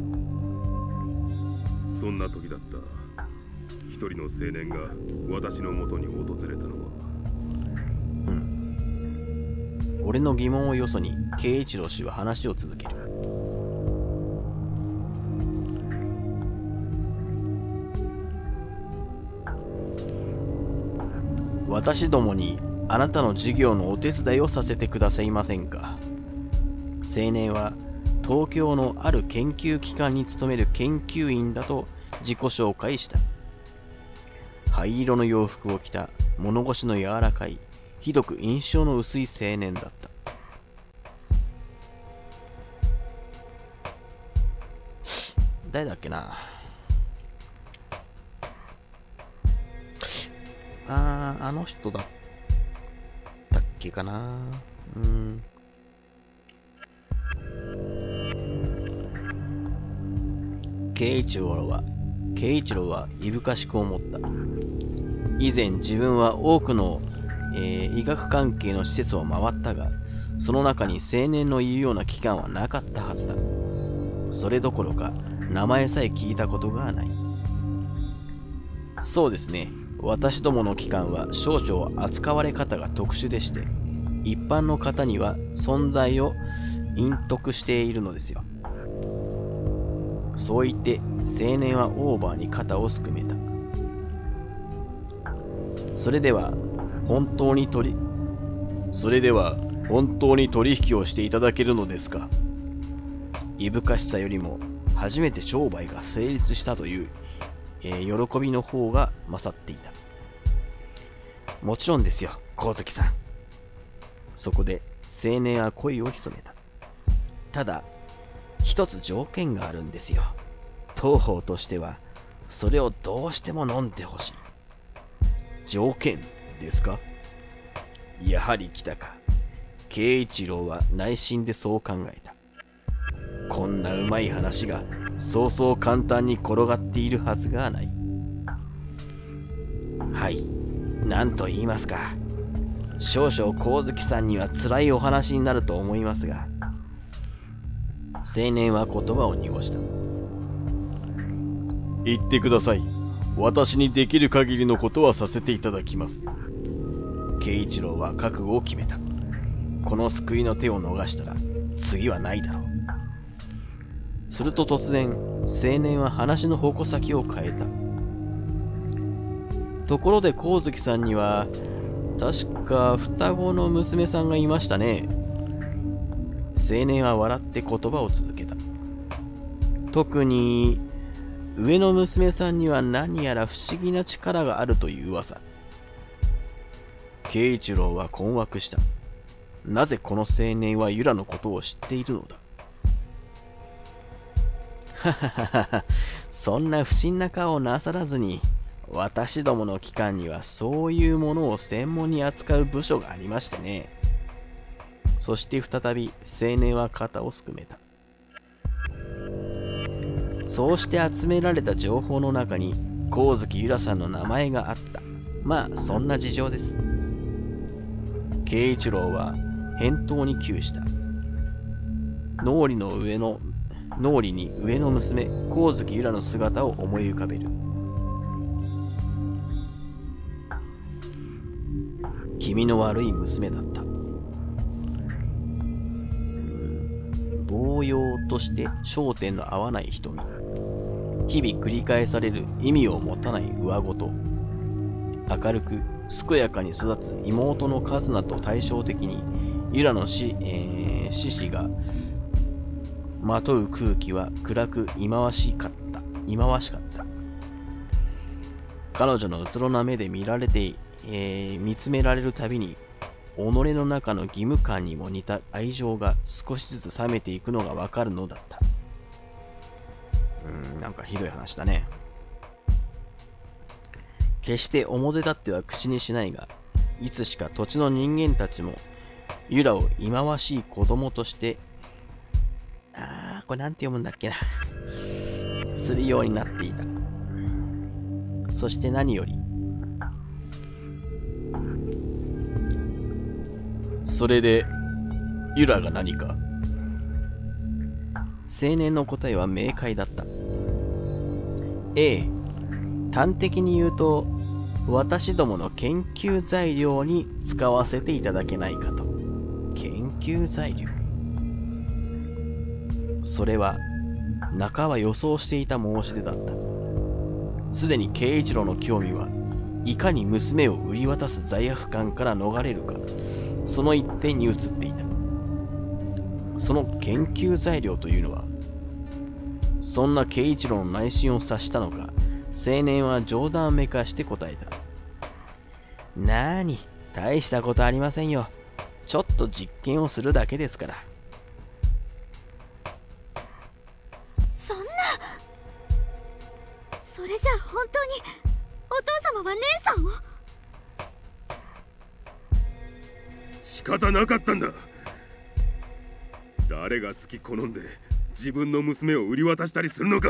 そんな時だった。一人の青年が私のもとに訪れたのは。 俺の疑問をよそに慶一郎氏は話を続ける。私どもにあなたの授業のお手伝いをさせてくださいませんか。青年は東京のある研究機関に勤める研究員だと自己紹介した。灰色の洋服を着た物腰の柔らかい、ひどく印象の薄い青年だった。誰だっけな。あの人だっけかな。慶一郎はいぶかしく思った。以前自分は多くの、医学関係の施設を回ったが、その中に青年の言うような機関はなかったはずだ。それどころか名前さえ聞いたことがない。そうですね。私どもの機関は少々扱われ方が特殊でして、一般の方には存在を隠匿しているのですよ。そう言って青年はオーバーに肩をすくめた。それでは本当に取引をしていただけるのですか。いぶかしさよりも初めて商売が成立したという、喜びの方が勝っていた。もちろんですよ、光月さん。そこで青年は声を潜めた。ただ一つ条件があるんですよ。当方としてはそれをどうしても飲んでほしい。条件ですか。やはり来たか。慶一郎は内心でそう考えた。こんなうまい話がそうそう簡単に転がっているはずがない。はい、何と言いますか。少々光月さんには辛いお話になると思いますが。青年は言葉を濁した。言ってください。私にできる限りのことはさせていただきます。慶一郎は覚悟を決めた。この救いの手を逃したら次はないだろう。すると突然、青年は話の矛先を変えた。ところで光月さんには確か双子の娘さんがいましたね。青年は笑って言葉を続けた。特に上の娘さんには何やら不思議な力があるという噂。慶一郎は困惑した。なぜこの青年はユラのことを知っているのだ。はははは、そんな不審な顔をなさらずに、私どもの機関にはそういうものを専門に扱う部署がありましてね。そして再び青年は肩をすくめた。そうして集められた情報の中に光月ゆらさんの名前があった。まあそんな事情です。慶一郎は返答に窮した。脳裏に上の娘光月ゆらの姿を思い浮かべる。気味の悪い娘だった。暴揚として焦点の合わない瞳。日々繰り返される意味を持たない上事。明るく健やかに育つ妹のカズナと対照的にユラの獅子がまとう空気は暗く忌まわしかった。彼女のうつろな目で見つめられるたびに己の中の義務感にも似た愛情が少しずつ冷めていくのがわかるのだった。なんかひどい話だね。決して表立っては口にしないが、いつしか土地の人間たちもユラを忌まわしい子供として、これなんて読むんだっけな、するようになっていた。そして何より、それでユラが何か。青年の答えは明快だった。端的に言うと、私どもの研究材料に使わせていただけないかと。研究材料。それは中は予想していた申し出だった。すでに慶一郎の興味はいかに娘を売り渡す罪悪感から逃れるか、その一点に移っていた。その研究材料というのは、そんな慶一郎の内心を察したのか、青年は冗談めかして答えた。なーに、大したことありませんよ。ちょっと実験をするだけですから。 そんな。それじゃあ本当にお父様は姉さんを。 仕方なかったんだ。誰が好き好んで自分の娘を売り渡したりするのか。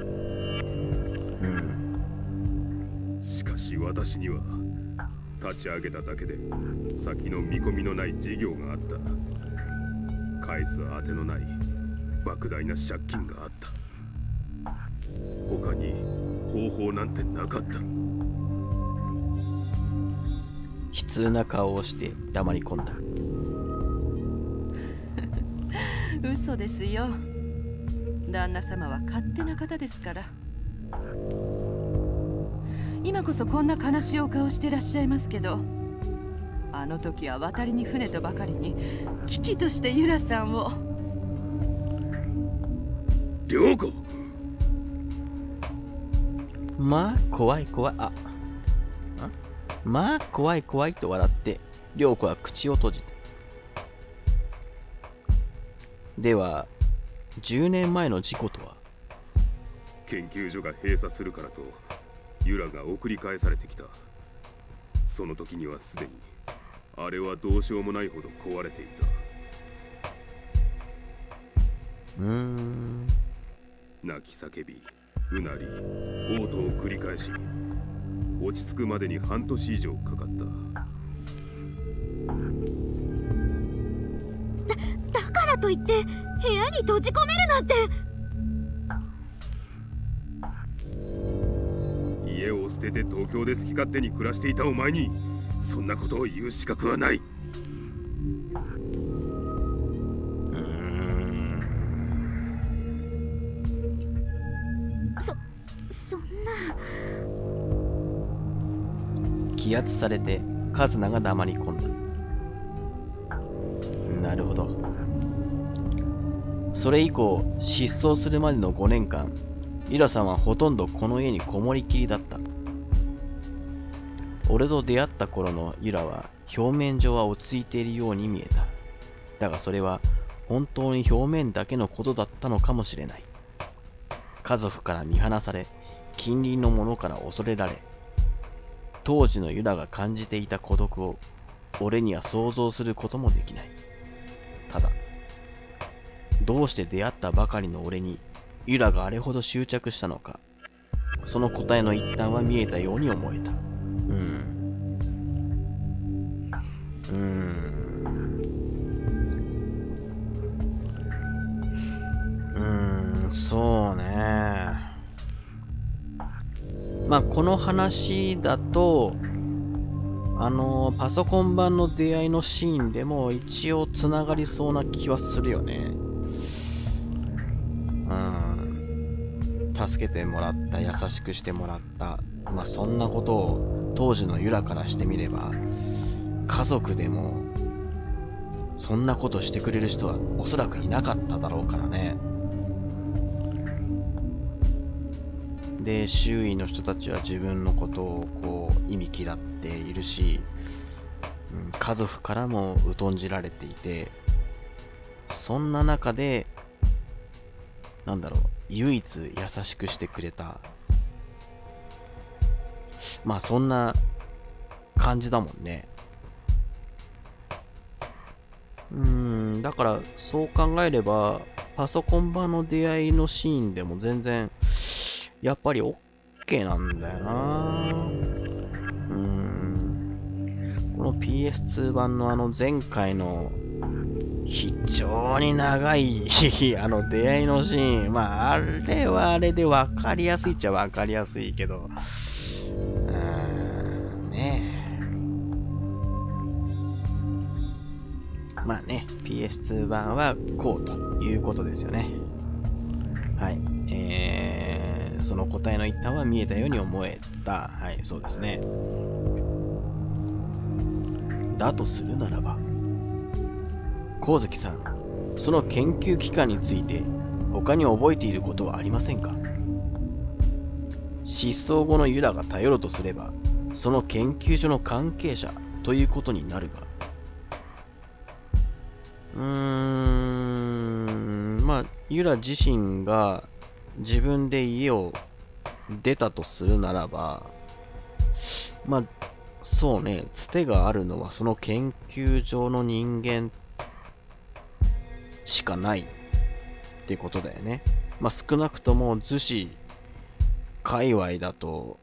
しかし私には立ち上げただけで先の見込みのない事業があった。返すあてのない莫大な借金があった。他に方法なんてなかった。 悲痛な顔をして黙り込んだ。 嘘ですよ。旦那様は勝手な方ですから。今こそこんな悲しいお顔してらっしゃいますけど、あの時は渡りに船とばかりに危機としてユラさんを。 涼子、 まあ怖い怖い。まあ怖い怖いと笑って涼子は口を閉じた。では10年前の事故とは。 研究所が閉鎖するからとユラが送り返されてきた。その時にはすでにあれはどうしようもないほど壊れていた。泣き叫び、うなり、嘔吐を繰り返し、落ち着くまでに半年以上かかった。 だからといって部屋に閉じ込めるなんて。 家を捨てて東京で好き勝手に暮らしていたお前にそんなことを言う資格はない。 そんな。 気圧されてカズナが黙り込んだ。なるほど。それ以降失踪するまでの5年間、ユラさんはほとんどこの家にこもりきりだった。俺と出会った頃のユラは表面上は落ち着いているように見えた。だがそれは本当に表面だけのことだったのかもしれない。家族から見放され、近隣の者から恐れられ、当時のユラが感じていた孤独を俺には想像することもできない。ただ、どうして出会ったばかりの俺にユラがあれほど執着したのか、その答えの一端は見えたように思えた。そうね。まあこの話だとパソコン版の出会いのシーンでも一応つながりそうな気はするよね。助けてもらった、優しくしてもらった、まあそんなことを当時のユラからしてみれば、家族でもそんなことしてくれる人はおそらくいなかっただろうからね。で、周囲の人たちは自分のことをこう忌み嫌っているし、家族からも疎んじられていて、そんな中で唯一優しくしてくれた、まあそんな感じだもんね。だからそう考えればパソコン版の出会いのシーンでも全然やっぱり OK なんだよな。この PS2 版の前回の非常に長い出会いのシーン、まああれはあれで分かりやすいっちゃ分かりやすいけど、まあね、PS2 版はこうということですよね。はい。その答えの一端は見えたように思えた。はい、そうですね。だとするならば、光月さん、その研究機関について他に覚えていることはありませんか？失踪後のユラが頼るとすれば、その研究所の関係者ということになるが、まあ、ユラ自身が自分で家を出たとするならば、まあ、 そうね、つてがあるのはその研究所の人間しかないってことだよね。まあ少なくとも逗子界隈だと、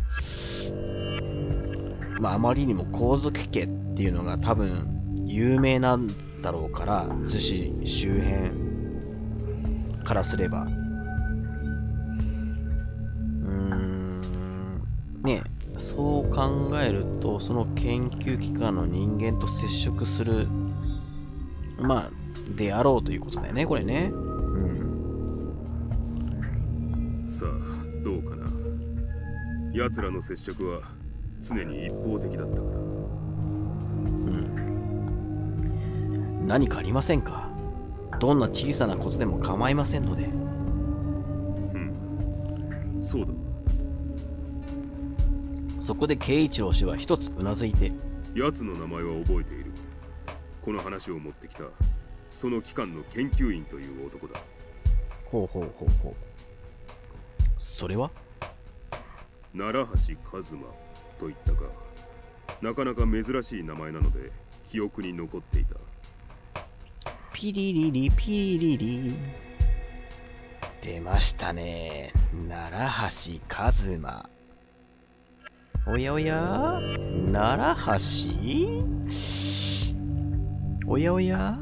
まああまりにも光月家っていうのが多分有名なんだろうから、逗子周辺からすれば。ね、そう考えると、その研究機関の人間と接触する、まあ、であろうということだよね、これね。 さあ、どうかな。奴らの接触は常に一方的だったから。 何かありませんか？どんな小さなことでも構いませんので。 そうだ。 そこで慶一郎氏は一つうなずいて、 奴の名前は覚えている。この話を持ってきたその機関の研究員という男だ。 ほうほうほうほう。それは奈良橋一馬といったか、なかなか珍しい名前なので記憶に残っていた。 ピリリリピリリリ。出ましたね。奈良橋一馬。おやおや奈良橋？おやおや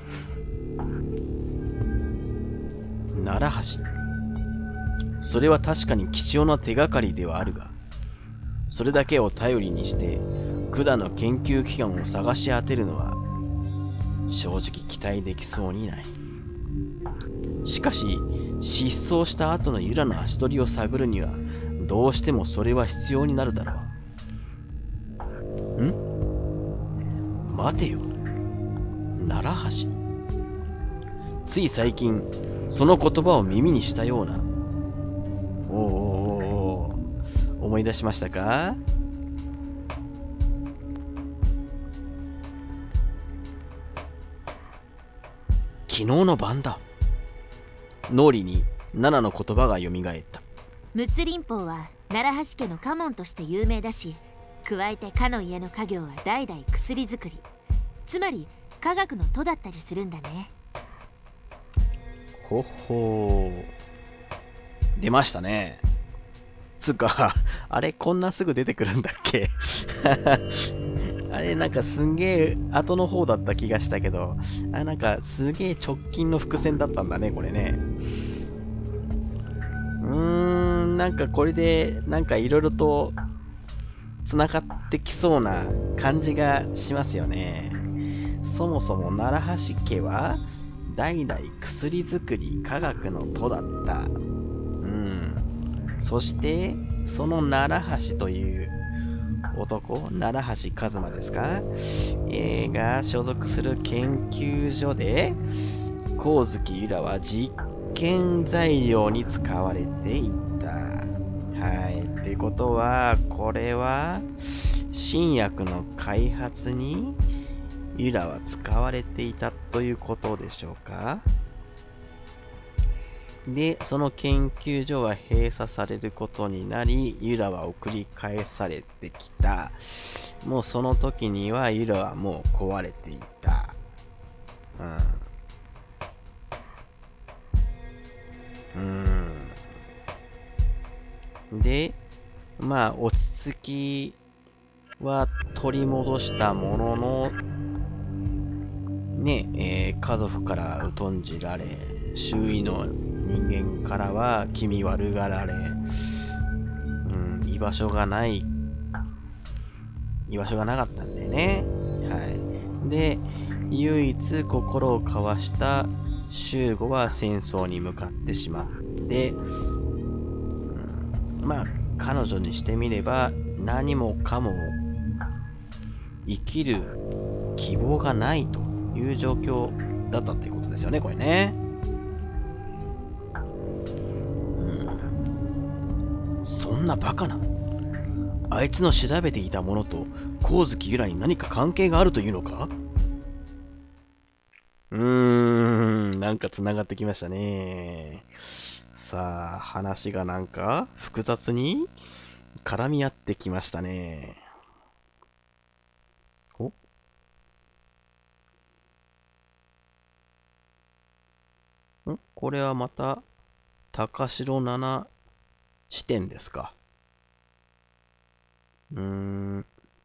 奈良橋。それは確かに貴重な手がかりではあるが、それだけを頼りにして管の研究機関を探し当てるのは正直期待できそうにない。しかし失踪した後のユラの足取りを探るにはどうしてもそれは必要になるだろう。待てよ、奈良橋。つい最近その言葉を耳にしたような。思い出しましたか？昨日の晩だ。脳裏に7の言葉がよみがえった。 陸奥林法は奈良橋家の家紋として有名だし、加えてかの家の家業は代々薬作り、つまり科学の徒だったりするんだね。 ほほー。出ましたね。つうか、あれこんなすぐ出てくるんだっけあれなんかすんげえ後の方だった気がしたけど、なんかすげえ直近の伏線だったんだね、これね。なんかこれでなんかいろいろと繋がってきそうな感じがしますよね。そもそも奈良橋家は代々薬作り科学の徒だった。そしてその奈良橋という男、奈良橋一馬ですか、が所属する研究所で光月由良は実験材料に使われていた。はい。ってことは、これは新薬の開発に由良は使われていたということでしょうか。で、その研究所は閉鎖されることになり、由良は送り返されてきた。もうその時には由良はもう壊れていた。で、まあ、落ち着きは取り戻したものの、ね、家族から疎んじられ、周囲の人間からは気味悪がられ、居場所がなかったんだよね。はい。で、唯一心を交わした周吾は戦争に向かってしまって、まあ、彼女にしてみれば何もかも生きる希望がないという状況だったってことですよね、これね。そんなバカな。あいつの調べていたものと光月由良に何か関係があるというのか？なんか繋がってきましたね。さあ、話がなんか複雑に絡み合ってきましたね。 これはまた、高城7支店ですか。うん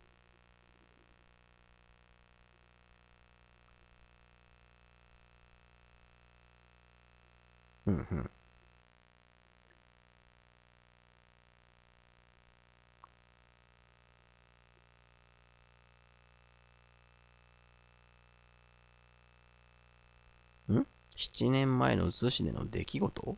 うん。7年前の逗子での出来事。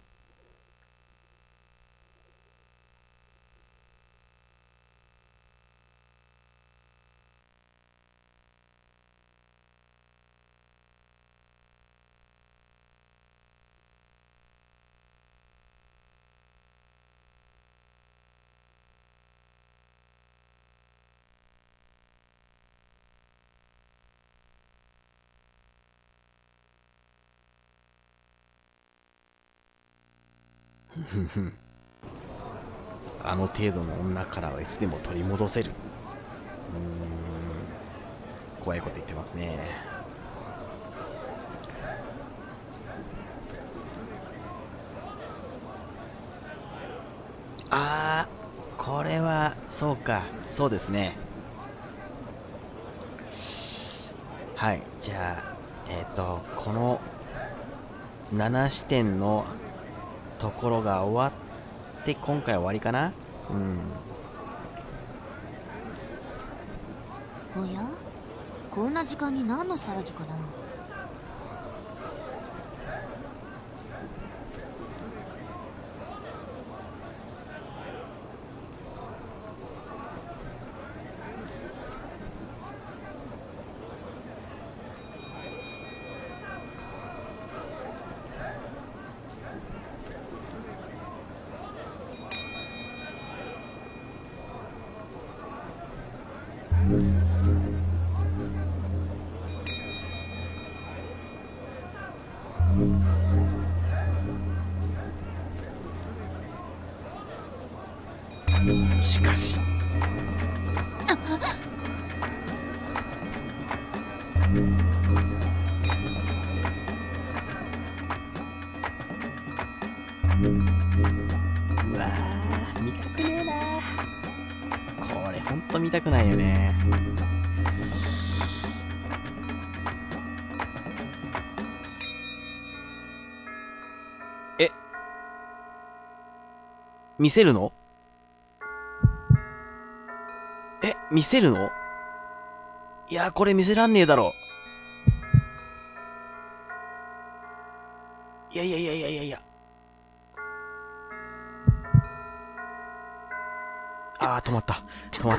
あの程度の女からはいつでも取り戻せる。怖いこと言ってますね。これは、そうか、そうですね。はい、じゃあ、この7視点のところが終わって今回終わりかな。 おや、こんな時間に何の騒ぎかな。 しかしうわー、見たくねえな。これほんと見たくないよね。見せるの？見せるの？いや、これ見せらんねえだろ。いや。止まった。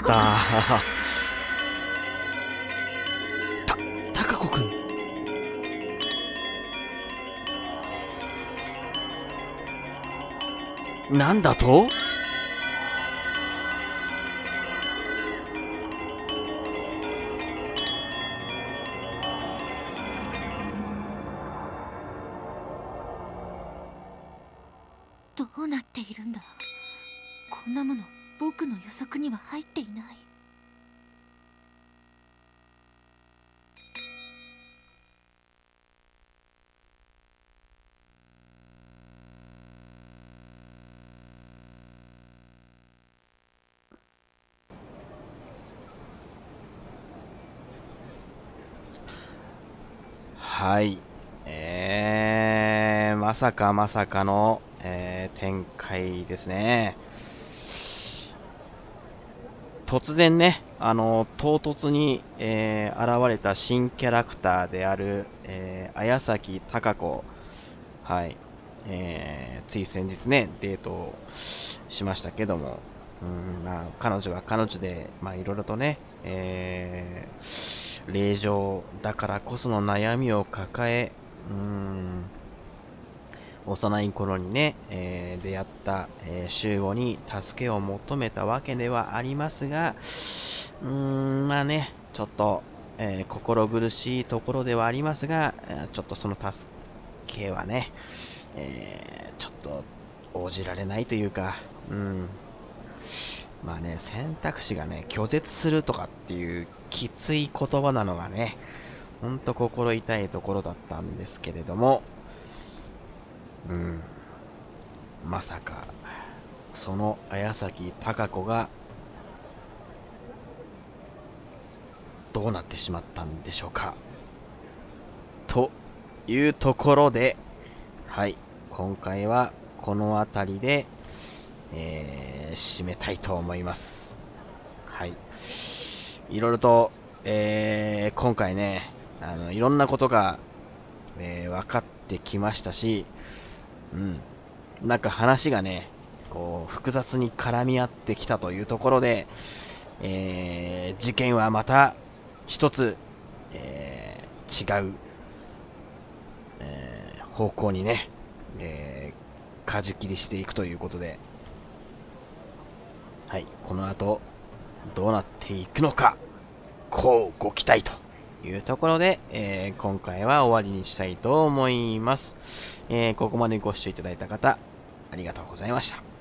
タカコくん。なんだと？ どうなっているんだ。こんなもの僕の予測には入っていない。 はい。まさかの、展開ですね。突然ね、唐突に、現れた新キャラクターである、綾崎貴子。はい。つい先日ね、デートをしましたけども、彼女は彼女で、いろいろとね、令嬢だからこその悩みを抱え、幼い頃にね、出会った、周吾に助けを求めたわけではありますが、ちょっと、心苦しいところではありますが、ちょっとその助けはね、ちょっと応じられないというか、選択肢がね、拒絶するとかっていうきつい言葉なのがね、ほんと心痛いところだったんですけれども、 まさか、その綾崎貴子が、どうなってしまったんでしょうか。というところで、はい、今回はこの辺りで、締めたいと思います。はい。いろいろと、今回ね、いろんなことが、分かってきましたし、なんか話がね、こう、複雑に絡み合ってきたというところで、事件はまた一つ、違う、方向にね、舵切りしていくということで、はい、この後、どうなっていくのか、こうご期待というところで、今回は終わりにしたいと思います。ここまでご視聴いただいた方、ありがとうございました。